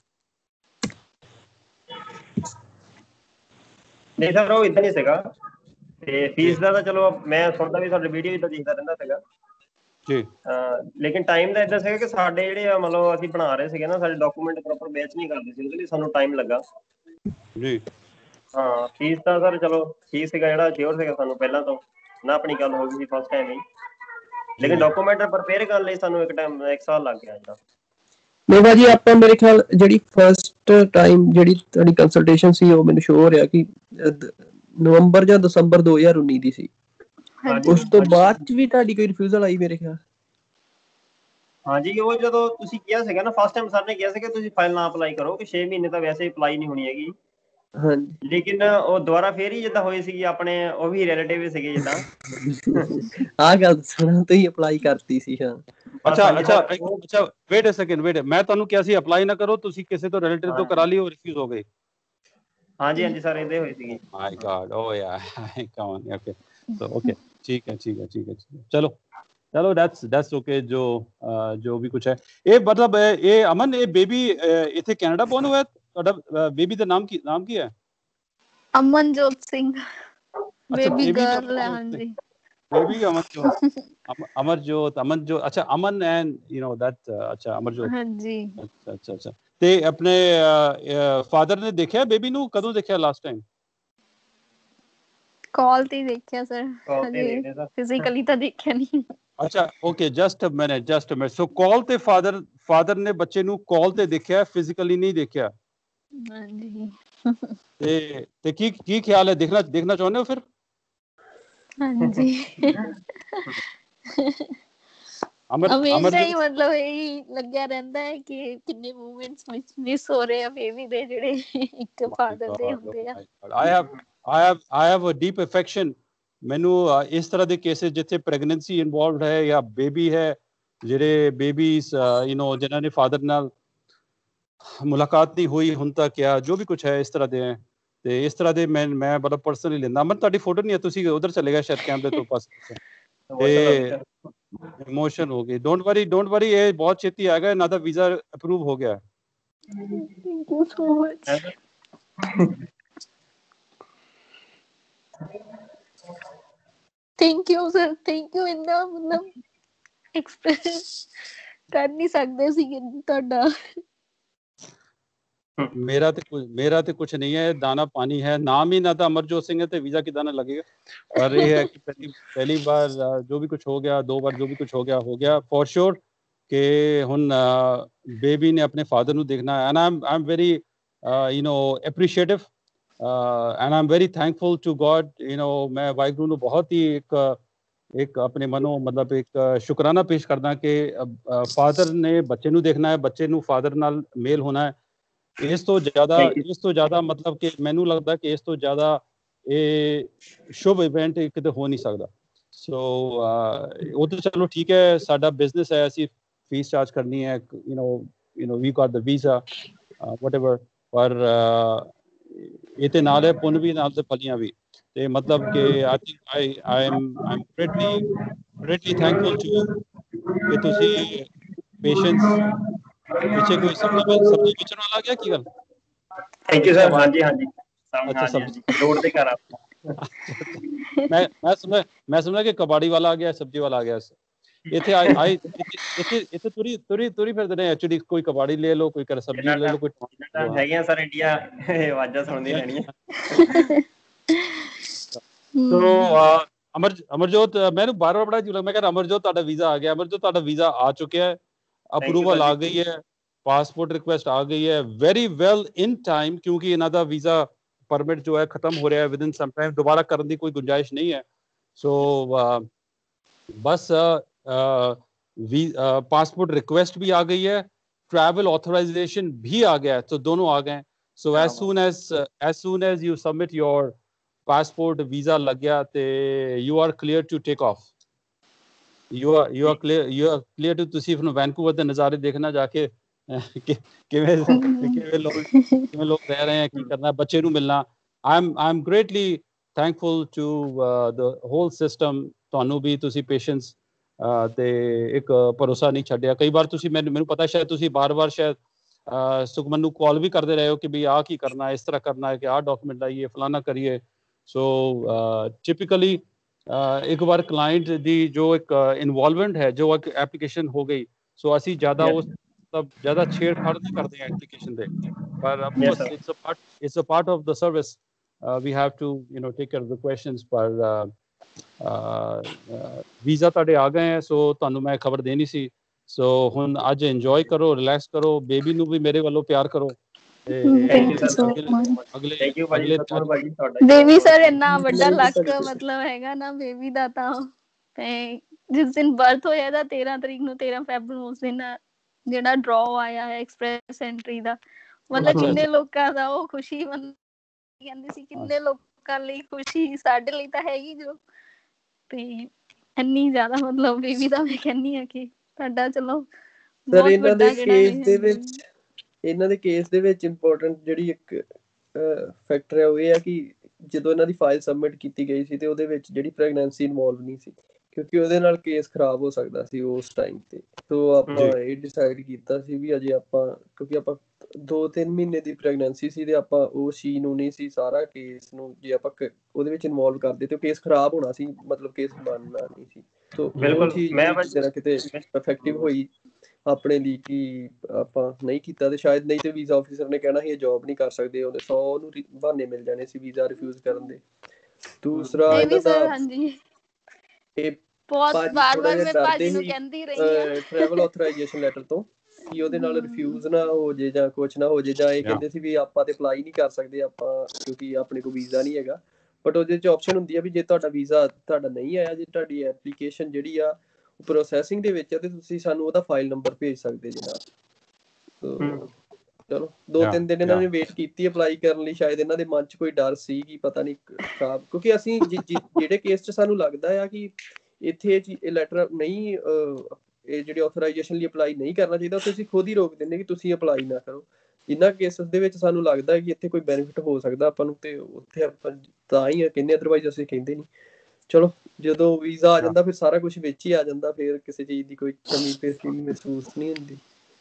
ਨਹੀਂ ਸਰ ਉਹ ਇਦਾਂ ਨਹੀਂ ਸੀਗਾ, ਤੇ ਫੀਸ ਦਾ ਤਾਂ ਚਲੋ ਮੈਂ ਸੁਣਦਾ ਵੀ ਤੁਹਾਡੀ ਵੀਡੀਓ ਵੀ ਤਾਂ ਦੇਖਦਾ ਰਹਿੰਦਾ ਸੀਗਾ ਜੀ, ਲੇਕਿਨ ਟਾਈਮ ਦਾ ਇਦਾਂ ਸੀਗਾ ਕਿ ਸਾਡੇ ਜਿਹੜੇ ਆ ਮਤਲਬ ਅਸੀਂ ਬਣਾ ਰਹੇ ਸੀਗੇ ਨਾ, ਸਾਡੇ ਡਾਕੂਮੈਂਟ ਪ੍ਰੋਪਰ ਮੈਚ ਨਹੀਂ ਕਰਦੇ ਸੀ, ਉਹਦੇ ਲਈ ਸਾਨੂੰ ਟਾਈਮ ਲੱਗਾ ਜੀ। ਹਾਂ ਫੀਸ ਤਾਂ ਸਰ ਚਲੋ ਠੀਕ ਸੀਗਾ, ਜਿਹੜਾ ਸ਼ੋਰ ਸੀਗਾ ਸਾਨੂੰ ਪਹਿਲਾਂ ਤੋਂ ਨਾ ਆਪਣੀ ਗੱਲ ਹੋ ਗਈ ਸੀ ਫਸਟ ਟਾਈਮ ਹੀ, ਲੇਕਿਨ ਡਾਕੂਮੈਂਟ ਪ੍ਰਪੇਅਰ ਕਰਨ ਲਈ ਸਾਨੂੰ ਇੱਕ ਟਾਈਮ ਇੱਕ ਸਾਲ ਲੱਗ ਗਿਆ ਇਹਦਾ। ਮੇਵਾ ਜੀ ਆਪਾਂ ਮੇਰੇ ਖਿਆਲ ਜਿਹੜੀ ਫਸਟ ਟਾਈਮ ਜਿਹੜੀ ਤੁਹਾਡੀ ਕੰਸਲਟੇਸ਼ਨ ਸੀ ਉਹ ਮੈਨੂੰ ਸ਼ੋ ਹੋ ਰਿਹਾ ਕਿ ਨਵੰਬਰ ਜਾਂ ਦਸੰਬਰ ਦੋ ਹਜ਼ਾਰ ਉੱਨੀ ਦੀ ਸੀ, ਉਸ ਤੋਂ ਬਾਅਦ ਚ ਵੀ ਤੁਹਾਡੀ ਕੋਈ ਰਿਫਿਊਜ਼ਲ ਆਈ ਮੇਰੇ ਖਿਆਲ? ਹਾਂਜੀ ਉਹ ਜਦੋਂ ਤੁਸੀਂ ਕਿਹਾ ਸੀਗਾ ਨਾ ਫਸਟ ਟਾਈਮ ਸਰ ਨੇ ਕਿਹਾ ਸੀਗਾ ਤੁਸੀਂ ਫਾਈਲ ਨਾ ਅਪਲਾਈ ਕਰੋ ਕਿ ਛੇ ਮਹੀਨੇ ਤਾਂ ਵੈਸੇ ਅਪਲਾਈ ਨਹੀਂ ਹੋਣੀ ਹੈਗੀ, ਹਾਂਜੀ ਲੇਕਿਨ ਉਹ ਦੁਬਾਰਾ ਫੇਰ ਹੀ ਜਿੱਦਾਂ ਹੋਈ ਸੀਗੀ ਆਪਣੇ ਉਹ ਵੀ ਰਿਲੇਟਿਵ ਸੀਗੇ ਜਿੱਦਾਂ ਆਹ ਗੱਲ ਦੱਸਣਾ ਤੁਸੀਂ ਅਪਲਾਈ ਕਰਤੀ ਸੀ। ਹਾਂ ਅੱਛਾ ਅੱਛਾ ਅੱਛਾ ਵੇਟ ਅ ਸੈਕਿੰਡ ਵੇਟ, ਮੈਂ ਤੁਹਾਨੂੰ ਕਿਹਾ ਸੀ ਅਪਲਾਈ ਨਾ ਕਰੋ, ਤੁਸੀਂ ਕਿਸੇ ਤੋਂ ਰਿਲੇਟਿਵ ਤੋਂ ਕਰਾ ਲਈ, ਉਹ ਰਿਫਿਊਜ਼ ਹੋ ਗਏ? ਹਾਂਜੀ ਹਾਂਜੀ ਸਰ ਇਹਦੇ ਹੋਈ ਸੀਗੀ। ਮਾਈ ਗॉड, ਓ ਯਾਰ come on, okay so okay ਠੀਕ ਹੈ ਠੀਕ ਹੈ ਠੀਕ ਹੈ ਚਲੋ ਚਲੋ ਦੈਟਸ ਦੈਟਸ ਓਕੇ। ਜੋ ਜੋ ਵੀ ਕੁਝ ਹੈ ਇਹ ਮਤਲਬ ਇਹ ਅਮਨ ਇਹ ਬੇਬੀ ਇੱਥੇ ਕੈਨੇਡਾ ਬੋਰਨ ਹੋਇਆ ਤੁਹਾਡਾ? ਬੇਬੀ ਦਾ ਨਾਮ ਕੀ ਨਾਮ ਕੀ ਹੈ? ਅਮਨਜੋਤ ਸਿੰਘ। ਬੇਬੀ ਗਰਲ ਹੈ। ਹਾਂਜੀ ਬੇਬੀ ਅਮਨਜੋਤ ਅਮਰਜੋਤ ਅਮਨਜੋਤ ਅੱਛਾ Aman and you know that ਅੱਛਾ ਅਮਰਜੋਤ। ਹਾਂਜੀ ਅੱਛਾ ਅੱਛਾ ਅੱਛਾ ਤੇ ਆਪਣੇ ਫਾਦਰ ਨੇ ਦੇਖਿਆ ਬੇਬੀ ਨੂੰ? ਕਦੋਂ ਦੇਖਿਆ ਲਾਸਟ ਟਾਈਮ? ਕਾਲ ਤੇ ਦੇਖਿਆ ਸਰ, ਹਜੇ ਫਿਜ਼ੀਕਲੀ ਤਾਂ ਦੇਖਿਆ ਨਹੀਂ। ਅੱਛਾ okay just a minute just a minute so call ਤੇ ਫਾਦਰ ਫਾਦਰ ਨੇ ਬੱਚੇ ਨੂੰ ਕਾਲ ਤੇ ਦੇਖਿਆ, ਫਿਜ਼ੀਕਲੀ ਨਹੀਂ ਦੇਖਿਆ? ਹਾਂਜੀ ਤੇ ਤੇ ਕੀ ਕੀ ਖਿਆਲ ਹੈ, ਦੇਖਣਾ ਦੇਖਣਾ ਚਾਹੁੰਦੇ ਹੋ ਫਿਰ? ਹਾਂਜੀ ਹਮੇਸ਼ਾ ਹੀ ਮਤਲਬ ਇਹੀ ਲੱਗਿਆ ਰਹਿੰਦਾ ਹੈ ਕਿ ਕਿੰਨੇ ਮੂਵਮੈਂਟਸ ਮਿਸ ਹੋ ਰਹੇ ਆ ਬੇਬੀ ਦੇ, ਜਿਹੜੇ ਇੱਕ ਫਾਦਰ ਦੇ ਹੁੰਦੇ ਆ। I have I have I have a deep affection, ਮੈਨੂੰ ਇਸ ਤਰ੍ਹਾਂ ਦੇ ਕੇਸਿਸ ਜਿੱਥੇ ਪ੍ਰੈਗਨੈਂਸੀ ਇਨਵੋਲਵਡ ਹੈ ਜਾਂ ਬੇਬੀ ਹੈ, ਜਿਹੜੇ ਬੇਬੀਜ਼ ਯੂ نو ਜਿਨ੍ਹਾਂ ਨੇ ਫਾਦਰ ਨਾਲ ਮੁਲਾਕਾਤ ਨਹੀਂ ਹੋਈ ਹੁਣ ਤੱਕ, ਜਾਂ ਜੋ ਵੀ ਕੁਝ ਹੈ ਇਸ ਤਰ੍ਹਾਂ ਦੇ ਹੈ, ਤੇ ਇਸ ਤਰ੍ਹਾਂ ਦੇ ਮੈਂ ਮੈਂ ਮਤਲਬ ਪਰਸਨਲੀ ਲੈਂਦਾ। ਮੈਂ ਤੁਹਾਡੀ ਫੋਟੋ ਨਹੀਂ ਹੈ, ਤੁਸੀਂ ਉਧਰ ਚਲੇ ਗਏ ਸ਼ਾਇਦ ਕੈਮਰੇ ਤੋਂ ਪਾਸ, ਤੇ ਇਮੋਸ਼ਨ ਹੋ ਗਈ। ਡੋਂਟ ਵਰੀ ਡੋਂਟ ਵਰੀ ਇਹ ਬਹੁਤ ਛੇਤੀ ਆਏਗਾ, ਇਹਨਾਂ ਦਾ ਵੀਜ਼ਾ ਅਪਰੂਵ ਹੋ ਗਿਆ। Thank you so much. Thank you sir, thank you. ਇੰਨਾ ਮਤਲਬ ਐਕਸਪ੍ਰੈਸ ਕਰ ਨਹੀਂ ਸਕਦੇ ਸੀ ਤੁਹਾਡਾ। ਮੇਰਾ ਤੇ ਕੁਝ ਮੇਰਾ ਤੇ ਕੁਝ ਨਹੀਂ ਹੈ, ਦਾਣਾ ਪਾਣੀ ਹੈ। ਨਾਮ ਹੀ ਨਾ ਤਾਂ ਅਮਰਜੋਤ ਸਿੰਘ ਹੈ ਤੇ ਵੀਜ਼ਾ ਕਿੱਦਾਂ ਨਾ ਲੱਗੇਗਾ। ਪਰ ਇਹ ਹੈ ਕਿ ਪਹਿਲੀ ਪਹਿਲੀ ਵਾਰ ਜੋ ਵੀ ਕੁਝ ਹੋ ਗਿਆ, ਦੋ ਵਾਰ ਜੋ ਵੀ ਕੁਝ ਹੋ ਗਿਆ ਹੋ ਗਿਆ ਫॉर श्योर ਕਿ ਹੁਣ ਬੇਬੀ ਨੇ ਆਪਣੇ ਫਾਦਰ ਨੂੰ ਦੇਖਣਾ। And I am very you know appreciative and I am very thankful to god you know ਮੈਂ ਵਾਹਿਗੁਰੂ ਨੂੰ ਬਹੁਤ ਹੀ ਇੱਕ ਇੱਕ ਆਪਣੇ ਮਨੋਂ ਮਤਲਬ ਇੱਕ ਸ਼ੁਕਰਾਨਾ ਪੇਸ਼ ਕਰਦਾ ਕਿ ਫਾਦਰ ਨੇ ਬੱਚੇ ਨੂੰ ਦੇਖਣਾ ਹੈ, ਬੱਚੇ ਨੂੰ ਫਾਦਰ ਨਾਲ ਮੇਲ ਹੋਣਾ ਹੈ। ਇਸ ਤੋਂ ਜ਼ਿਆਦਾ ਇਸ ਤੋਂ ਜ਼ਿਆਦਾ ਮਤਲਬ ਕਿ ਮੈਨੂੰ ਲੱਗਦਾ ਕਿ ਇਸ ਤੋਂ ਜ਼ਿਆਦਾ ਇਹ ਸ਼ੁਭ ਇਵੈਂਟ ਕਿਤੇ ਹੋ ਨਹੀਂ ਸਕਦਾ। ਸੋ ਉਹ ਤਾਂ ਚਲੋ ਠੀਕ ਹੈ, ਸਾਡਾ ਬਿਜ਼ਨਸ ਹੈ, ਅਸੀਂ ਫੀਸ ਚਾਰਜ ਕਰਨੀ ਹੈ, you know you know we got the visa whatever. ਪਰ ਇਹ ਤੇ ਨਾਲ ਹੈ ਪੁੰਨ ਵੀ, ਨਾਲ ਤੇ ਫਲੀਆਂ ਵੀ। ਤੇ ਮਤਲਬ ਕਿ I think I I am I am greatly greatly thankful to you ਕਿ ਤੁਸੀਂ ਪੇਸ਼ੈਂਸ। ਪਿੱਛੇ ਕੋਈ ਸਬਜ਼ੀ ਸਬਜ਼ੀ ਵੇਚਣ ਵਾਲਾ ਆ ਗਿਆ ਕੀ ਗੱਲ? Thank you sir. ਹਾਂਜੀ ਹਾਂਜੀ ਅੱਛਾ ਸਬਜ਼ੀ ਰੋਡ ਤੇ ਘਰ ਆ। ਮੈਂ ਮੈਂ ਸੁਣਿਆ ਮੈਂ ਸੁਣਿਆ ਕਿ ਕਬਾੜੀ ਵਾਲਾ ਆ ਗਿਆ, ਸਬਜ਼ੀ ਵਾਲਾ ਆ ਗਿਆ। ਇੱਥੇ ਆਈ ਆਈ ਇੱਥੇ ਇੱਥੇ ਤੁਰੀ ਤੁਰੀ ਤੁਰੀ ਫਿਰਦੇ ਨੇ ਐਕਚੁਅਲੀ। ਕੋਈ ਕਬਾੜੀ ਲੈ ਲਓ, ਕੋਈ ਕਰ ਸਬਜ਼ੀ ਲੈ ਲਓ, ਕੋਈ ਹੈਗੀਆਂ ਸਰ ਇੰਡੀਆ ਆਵਾਜ਼ਾਂ ਸੁਣਦੀ ਰਹਿਣੀਆਂ। ਸੋ ਅਮਰ ਅਮਰਜੋਤ ਮੈਨੂੰ ਬਾਰ ਬਾਰ ਬੜਾ ਜੁਲਾ, ਮੈਂ ਕਿਹਾ ਅਮਰਜੋਤ ਤੁਹਾਡਾ ਵੀਜ਼ਾ ਆ ਗਿਆ, ਅਮਰਜੋਤ ਤੁਹਾਡਾ ਵੀਜ਼ਾ ਆ ਚੁੱਕਿਆ ਹੈ। ਅਪਰੂਵਲ ਆ ਗਈ ਹੈ, ਪਾਸਪੋਰਟ ਰਿਕੁਐਸਟ ਆ ਗਈ ਹੈ ਵੈਰੀ ਵੈਲ ਇਨ ਟਾਈਮ, ਕਿਉਂਕਿ ਇਹਨਾਂ ਦਾ ਵੀਜ਼ਾ ਪਰਮਿਟ ਜੋ ਹੈ ਖਤਮ ਹੋ ਰਿਹਾ ਹੈ ਵਿਦ ਇਨ ਸਮ ਟਾਈਮ, ਦੁਬਾਰਾ ਕਰਨ ਦੀ ਕੋਈ ਗੁੰਜਾਇਸ਼ ਨਹੀਂ ਹੈ। ਸੋ बस वी पासपोर्ट रिक्वेस्ट भी आ गई है, ट्रैवल ऑथराइजेशन भी आ गया है, तो दोनों आ गए। So as soon as as soon as you submit your passport visa लग गया ते you are clear to take off, you are you are clear you are clear to ਤੁਸੀਂ ਫਿਰ ਵੈਨਕੂਵਰ ਦੇ ਨਜ਼ਾਰੇ ਦੇਖਣਾ ਜਾ ਕੇ ਕਿ ਕਿਵੇਂ ਕਿਵੇਂ ਲੋਕ ਕਿਵੇਂ ਲੋਕ ਰਹਿ ਰਹੇ ਹੈ, ਕੀ ਕਰਨਾ, ਬੱਚੇ ਨੂੰ ਮਿਲਣਾ। I am I am greatly thankful to the whole system. ਤੁਹਾਨੂੰ ਵੀ ਤੁਸੀਂ ਪੇਸ਼ੈਂਸ ਤੇ ਇੱਕ ਭਰੋਸਾ ਨਹੀਂ ਛੱਡਿਆ। ਕਈ ਵਾਰ ਤੁਸੀਂ ਮੈਨੂੰ ਮੈਨੂੰ ਪਤਾ ਸ਼ਾਇਦ ਤੁਸੀਂ ਬਾਰ-ਬਾਰ ਸ਼ਾਇਦ ਸੁਖਮਨ ਨੂੰ ਕਾਲ ਵੀ ਕਰਦੇ ਰਹੇ ਹੋ ਕਿ ਵੀ ਆਹ ਕੀ ਕਰਨਾ, ਇਸ ਤਰ੍ਹਾਂ ਕਰਨਾ ਹੈ ਕਿ ਆਹ ਡਾਕੂਮੈਂਟ ਲਾਈਏ, ਫਲਾਨਾ ਕਰੀਏ। ਸੋ ਟਿਪੀਕਲੀ ਇੱਕ ਵਾਰ ਕਲਾਇੰਟ ਦੀ ਜੋ ਇੱਕ ਇਨਵੋਲਵਮੈਂਟ ਹੈ, ਜੋ ਇੱਕ ਐਪਲੀਕੇਸ਼ਨ ਹੋ ਗਈ, ਸੋ ਅਸੀਂ ਜ਼ਿਆਦਾ ਉਸ ਮਤਲਬ ਜ਼ਿਆਦਾ ਛੇੜਖਾੜ ਨਹੀਂ ਕਰਦੇ ਹਾਂ ਐਪਲੀਕੇਸ਼ਨ ਦੇ, ਪਰ of course it's a part it's a part of the service, uh, we have to you know take care of the questions। ਪਰ ਵੀਜ਼ਾ ਤੁਹਾਡੇ ਆ ਗਏ ਹੈ, ਸੋ ਤੁਹਾਨੂੰ ਮੈਂ ਖਬਰ ਦੇਣੀ ਸੀ। ਸੋ ਹੁਣ ਅੱਜ ਇੰਜੋਏ ਕਰੋ, ਰਿਲੈਕਸ ਕਰੋ, ਬੇਬੀ ਨੂੰ ਵੀ ਮੇਰੇ ਵੱਲੋਂ ਪਿਆਰ ਕਰੋ। ਬੇਬੀ ਸਰ ਇੰਨਾ ਵੱਡਾ ਲੱਕ ਮਤਲਬ ਹੈਗਾ ਨਾ ਬੇਬੀ ਦਾ, ਤਾਂ ਤੇ ਜਿਸ ਦਿਨ ਬਰਥ ਹੋਇਆ ਦਾ ਤੇਰਾਂ ਤਰੀਕ ਨੂੰ, ਤੇਰਾਂ ਫੈਬਰਵਰੀ ਨੂੰ, ਉਸ ਦਿਨ ਜਿਹੜਾ ਡਰਾ ਆਇਆ ਹੈ ਐਕਸਪ੍ਰੈਸ ਐਂਟਰੀ ਦਾ, ਮਤਲਬ ਕਿੰਨੇ ਲੋਕਾਂ ਦਾ ਉਹ ਖੁਸ਼ੀ ਕਹਿੰਦੇ ਸੀ, ਕਿੰਨੇ ਲੋਕਾਂ ਲਈ ਖੁਸ਼ੀ, ਸਾਡੇ ਲਈ ਤਾਂ ਹੈਗੀ ਜੋ। ਤੇ ਇੰਨੀ ਜ਼ਿਆਦਾ ਮਤਲਬ ਬੇਬੀ ਦਾ ਮੈਂ ਕਹਿੰਦੀ ਹਾਂ ਕਿ ਤੁਹਾਡਾ ਚਲੋ ਸਰ ਇਹਨਾਂ ਦੇ ਕੇਸ ਦੇ ਵਿੱਚ ਇਹਨਾਂ ਦੇ ਕੇਸ ਦੇ ਵਿੱਚ ਇੰਪੋਰਟੈਂਟ ਜਿਹੜੀ ਇੱਕ ਫੈਕਟਰ ਹੈ ਉਹ ਇਹ ਹੈ ਕਿ ਜਦੋਂ ਇਹਨਾਂ ਦੀ ਫਾਈਲ ਸਬਮਿਟ ਕੀਤੀ ਗਈ ਸੀ ਤੇ ਉਹਦੇ ਵਿੱਚ ਜਿਹੜੀ ਪ੍ਰੈਗਨੈਂਸੀ ਇਨਵੋਲਵ ਨਹੀਂ ਸੀ, ਕਿਉਂਕਿ ਉਹਦੇ ਨਾਲ ਕੇਸ ਖਰਾਬ ਹੋ ਸਕਦਾ ਸੀ ਉਸ ਟਾਈਮ ਤੇ। ਸੋ ਆਪਾਂ ਇਹ ਡਿਸਾਈਡ ਕੀਤਾ ਸੀ ਵੀ ਅਜੇ ਆਪਾਂ, ਕਿਉਂਕਿ ਆਪਾਂ ਦੋ ਤਿੰਨ ਮਹੀਨੇ ਦੀ ਪ੍ਰੈਗਨੈਂਸੀ ਸੀ ਤੇ ਆਪਾਂ ਉਹ ਸੀ ਨੂੰ ਨਹੀਂ ਸੀ ਸਾਰਾ ਕੇਸ ਨੂੰ, ਜੇ ਆਪਾਂ ਉਹਦੇ ਵਿੱਚ ਇਨਵੋਲਵ ਕਰਦੇ ਤੇ ਕੇਸ ਖਰਾਬ ਹੋਣਾ ਸੀ, ਮਤਲਬ ਕੇਸ ਬਣਨਾ ਨਹੀਂ ਸੀ। ਸੋ ਉਹ ਚੀਜ਼ ਜਿਹੜਾ ਕਿਤੇ ਇਫੈਕਟਿਵ ਹੋਈ ਆਪਣੇ ਲਈ ਕਿ ਆਪਾਂ ਨਹੀਂ ਕੀਤਾ, ਤੇ ਸ਼ਾਇਦ ਨਹੀਂ ਤੇ ਵੀਜ਼ਾ ਆਫਿਸਰ ਨੇ ਕਹਿਣਾ ਸੀ ਇਹ ਜੌਬ ਨਹੀਂ ਕਰ ਸਕਦੇ, ਉਹਦੇ ਸੌ ਨੂੰ ਬਹਾਨੇ ਮਿਲ ਜਾਣੇ ਸੀ ਵੀਜ਼ਾ ਰਿਫਿਊਜ਼ ਕਰਨ ਦੇ। ਦੂਸਰਾ ਇਹਨਾਂ ਦਾ ਇਹ ਟਰੈਵਲ ਆਥੋਰਾਈਜੇਸ਼ਨ ਲੈਟਰ ਤੋਂ ਕਿ ਉਹਦੇ ਨਾਲ ਰਿਫਿਊਜ਼ ਨਾ ਹੋ ਜੇ ਜਾਂ ਕੁਛ ਨਾ ਹੋ ਜੇ, ਜਾਂ ਇਹ ਕਹਿੰਦੇ ਸੀ ਵੀ ਆਪਾਂ ਤੇ ਅਪਲਾਈ ਨਹੀਂ ਕਰ ਸਕਦੇ ਆਪਾਂ ਕਿਉਂਕਿ ਆਪਣੇ ਕੋਲ ਵੀਜ਼ਾ ਨਹੀਂ ਹੈਗਾ। ਬਟ ਉਹਦੇ ਚ ਆਪਸ਼ਨ ਹੁੰਦੀ ਆ ਵੀ ਜੇ ਤੁਹਾਡਾ ਵੀਜ਼ਾ ਤੁਹਾਡਾ ਨਹੀਂ ਆਇਆ, ਜੇ ਤੁਹਾਡੀ ਐਪਲੀਕੇਸ਼ਨ ਜਿਹੜੀ ਆ ਪ੍ਰੋਸੈਸਿੰਗ ਦੇ ਵਿੱਚ ਆ, ਤੇ ਤੁਸੀਂ ਸਾਨੂੰ ਉਹਦਾ ਫਾਈਲ ਨੰਬਰ ਭੇਜ ਸਕਦੇ ਜੀ ਨਾਲ। ਚਲੋ ਦੋ ਤਿੰਨ ਦਿਨ ਇਹਨਾਂ ਨੇ ਵੇਟ ਕੀਤੀ ਅਪਲਾਈ ਕਰਨ ਲਈ, ਸ਼ਾਇਦ ਇਹਨਾਂ ਦੇ ਮਨ ਚ ਕੋਈ ਡਰ ਸੀ ਕਿ ਪਤਾ ਨਹੀਂ ਖਰਾਬ, ਕਿਉਂਕਿ ਅਸੀਂ ਜਿਹੜੇ ਕੇਸ ਚ ਸਾਨੂੰ ਲੱਗਦਾ ਆ ਕਿ ਇੱਥੇ ਇਹ ਲੈਟਰ ਨਹੀਂ, ਇਹ ਜਿਹੜੀ ਆਥੋਰਾਈਜੇਸ਼ਨ ਲਈ ਅਪਲਾਈ ਨਹੀਂ ਕਰਨਾ ਚਾਹੀਦਾ, ਤੁਸੀਂ ਖੁਦ ਹੀ ਰੋਕ ਦਿੰਦੇ ਕਿ ਤੁਸੀਂ ਅਪਲਾਈ ਨਾ ਕਰੋ। ਇਹਨਾਂ ਕੇਸਿਸ ਦੇ ਵਿੱਚ ਸਾਨੂੰ ਲੱਗਦਾ ਕਿ ਇੱਥੇ ਕੋਈ ਬੈਨੀਫਿਟ ਹੋ ਸਕਦਾ ਆਪਾਂ ਨੂੰ, ਤੇ ਉੱਥੇ ਆਪਾਂ ਤਾਂ ਹੀ ਕਹਿੰਦੇ, ਅਦਰਵਾਈਜ਼ ਅਸੀਂ ਕਹਿੰਦੇ ਨਹੀਂ। ਚਲੋ ਜਦੋਂ ਵੀਜ਼ਾ ਆ ਜਾਂਦਾ ਫਿਰ ਸਾਰਾ ਕੁਝ ਵਿੱਚ ਹੀ ਆ ਜਾਂਦਾ, ਫਿਰ ਕਿਸੇ ਚੀਜ਼ ਦੀ ਕੋਈ ਕਮੀ ਪੇਸ਼ੀ ਮਹਿਸੂਸ ਨਹੀਂ ਹੁੰਦੀ।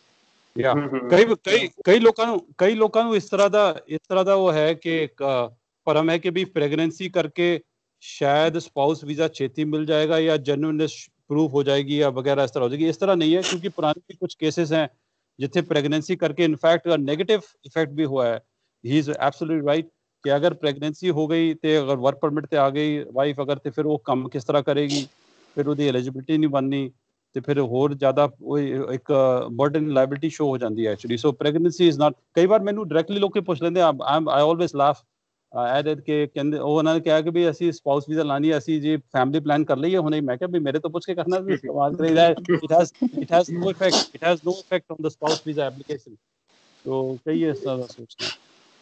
ਕਈ ਕਈ ਕਈ ਲੋਕਾਂ ਨੂੰ ਕਈ ਲੋਕਾਂ ਨੂੰ ਇਸ ਤਰ੍ਹਾਂ ਦਾ ਇਸ ਤਰ੍ਹਾਂ ਦਾ ਉਹ ਹੈ ਕਿ ਇੱਕ ਭਰਮ ਹੈ ਕਿ ਵੀ ਪ੍ਰੈਗਨੈਂਸੀ ਕਰਕੇ ਸ਼ਾਇਦ ਸਪਾਊਸ ਵੀਜ਼ਾ ਛੇਤੀ ਮਿਲ ਜਾਏਗਾ ਜਾਂ ਜੈਨੂਇਨਨੈਸ प्रूफ हो जाएगी या वगैरह इस तरह हो जाएगी। इस तरह नहीं है, क्योंकि पुराने भी कुछ केसेस हैं जिथे प्रेगनेंसी करके इनफैक्ट नेगेटिव इफेक्ट भी हुआ है। ही इज एब्सोल्युटली राइट कि अगर प्रेगनेंसी हो गई तो अगर वर्क परमिट ते आ गई वाइफ अगर तो फिर वो काम किस तरह करेगी, फिर वो एलिजिबिलिटी नहीं बननी, तो फिर होर ज़्यादा एक बर्डन लाइबिलिटी शो हो जाती है actually. So pregnancy is not, कई बार मैनू डायरैक्टली लोग पुछ लेंदे, आई आई ऑलवेज लाफ ਐਡ ਕੇ ਕਹਿੰਦੇ, ਉਹ ਉਹਨਾਂ ਨੇ ਕਿਹਾ ਕਿ ਵੀ ਅਸੀਂ ਸਪਾਊਸ ਵੀਜ਼ਾ ਲਾਣੀ, ਅਸੀਂ ਜੀ ਫੈਮਿਲੀ ਪਲਾਨ ਕਰ ਲਈਏ ਹੁਣੇ। ਮੈਂ ਕਿਹਾ ਵੀ ਮੇਰੇ ਤੋਂ ਪੁੱਛ ਕੇ ਕਰਨਾ ਵੀ ਇਸਤੇਮਾਲ ਕਰੀਦਾ। It has it has no effect it has no effect on the spouse visa application. So ਕਈ ਇਸ ਤਰ੍ਹਾਂ ਦਾ ਸੋਚਣਾ।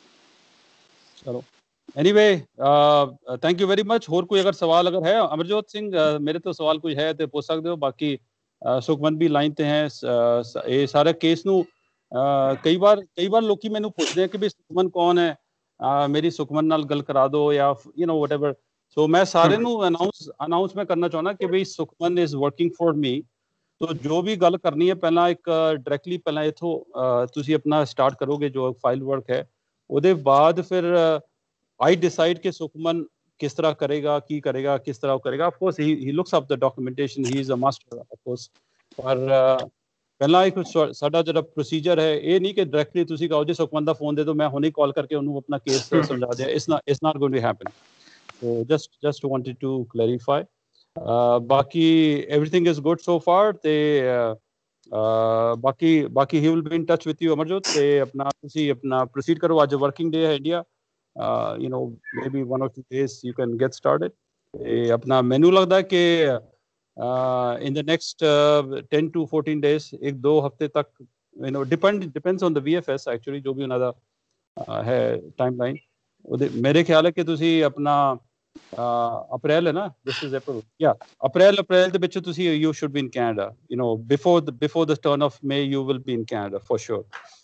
ਚਲੋ anyway thank you very much. ਹੋਰ ਕੋਈ ਅਗਰ ਸਵਾਲ ਅਗਰ ਹੈ ਅਮਰਜੋਤ ਸਿੰਘ, ਮੇਰੇ ਤੋਂ ਸਵਾਲ ਕੋਈ ਹੈ ਤੇ ਪੁੱਛ ਸਕਦੇ ਹੋ। ਬਾਕੀ ਸੁਖਮਨ ਵੀ ਲਾਈਨ ਤੇ ਹੈ। ਇਹ ਸਾਰੇ ਕੇਸ ਨੂੰ ਕਈ ਵਾਰ ਕਈ ਵਾਰ ਲੋਕੀ ਮੈਨੂੰ ਪੁੱਛਦੇ ਆ ਕਿ ਵੀ ਸੁਖਮਨ ਕੌਣ ਹੈ, Uh, ਮੇਰੀ ਸੁਖਮਨ ਨਾਲ ਗੱਲ ਕਰਾ ਦਿਓ ਜਾਂ ਯੂ ਨੋ ਵਟਐਵਰ। ਸੋ ਮੈਂ ਸਾਰਿਆਂ ਨੂੰ ਅਨਾਊਂਸ ਅਨਾਊਂਸ ਮੈਂ ਕਰਨਾ ਚਾਹੁੰਦਾ ਕਿ ਬਈ Sukhman is working for me. ਤੋ ਜੋ ਵੀ ਗੱਲ ਕਰਨੀ ਹੈ ਪਹਿਲਾਂ ਇੱਕ ਡਾਇਰੈਕਟਲੀ ਪਹਿਲਾਂ ਇੱਥੋਂ ਤੁਸੀਂ ਆਪਣਾ ਸਟਾਰਟ ਕਰੋਗੇ ਜੋ ਫਾਈਲ ਵਰਕ ਹੈ, ਉਹਦੇ ਬਾਅਦ ਫਿਰ ਆਈ ਡਿਸਾਈਡ ਕਿ ਸੁਖਮਨ ਕਿਸ ਤਰ੍ਹਾਂ ਕਰੇਗਾ, ਕੀ ਕਰੇਗਾ, ਕਿਸ ਤਰ੍ਹਾਂ ਕਰੇਗਾ। Of course he he looks up the documentation, he is a master of course. ਪਰ ਪਹਿਲਾਂ ਇੱਕ ਸਾਡਾ ਜਿਹੜਾ ਪ੍ਰੋਸੀਜਰ ਹੈ ਇਹ ਨਹੀਂ ਕਿ ਡਾਇਰੈਕਟਲੀ ਤੁਸੀਂ ਕਹੋ ਜੀ ਸੁਖਮਨ ਦਾ ਫੋਨ ਦੇ ਦਿਓ, ਮੈਂ ਹੁਣੇ ਕਾਲ ਕਰਕੇ ਉਹਨੂੰ ਆਪਣਾ ਕੇਸ ਸਮਝਾ ਦਿਆਂ। It's not it's not going to happen. So just just wanted to clarify. ਬਾਕੀ everything is good so far. ਤੇ ਬਾਕੀ ਬਾਕੀ he will be in touch with you Amarjot. ਤੇ ਆਪਣਾ ਤੁਸੀਂ ਆਪਣਾ ਪ੍ਰੋਸੀਡ ਕਰੋ। ਅੱਜ ਵਰਕਿੰਗ ਡੇ ਹੈ India, you know maybe one or two days you can get started. ਤੇ ਆਪਣਾ ਮੈਨੂੰ ਲੱਗਦਾ ਕਿ in the next ten to fourteen days, ਇੱਕ ਦੋ ਹਫ਼ਤੇ ਤੱਕ, you know depend depends on the V F S actually, ਜੋ ਵੀ ਉਹਨਾਂ ਦਾ ਹੈ ਟਾਈਮ ਲਾਈਨ। ਉਹਦੇ ਮੇਰੇ ਖਿਆਲ ਹੈ ਕਿ ਤੁਸੀਂ ਆਪਣਾ ਅਪ੍ਰੈਲ ਹੈ ਨਾ, ਦਿਸ ਇਜ਼ ਅਪ੍ਰੈਲ, ਯਾ ਅਪ੍ਰੈਲ ਅਪ੍ਰੈਲ ਦੇ ਵਿੱਚ ਤੁਸੀਂ you should be in Canada, you know before the before the turn of May you will be in Canada for sure.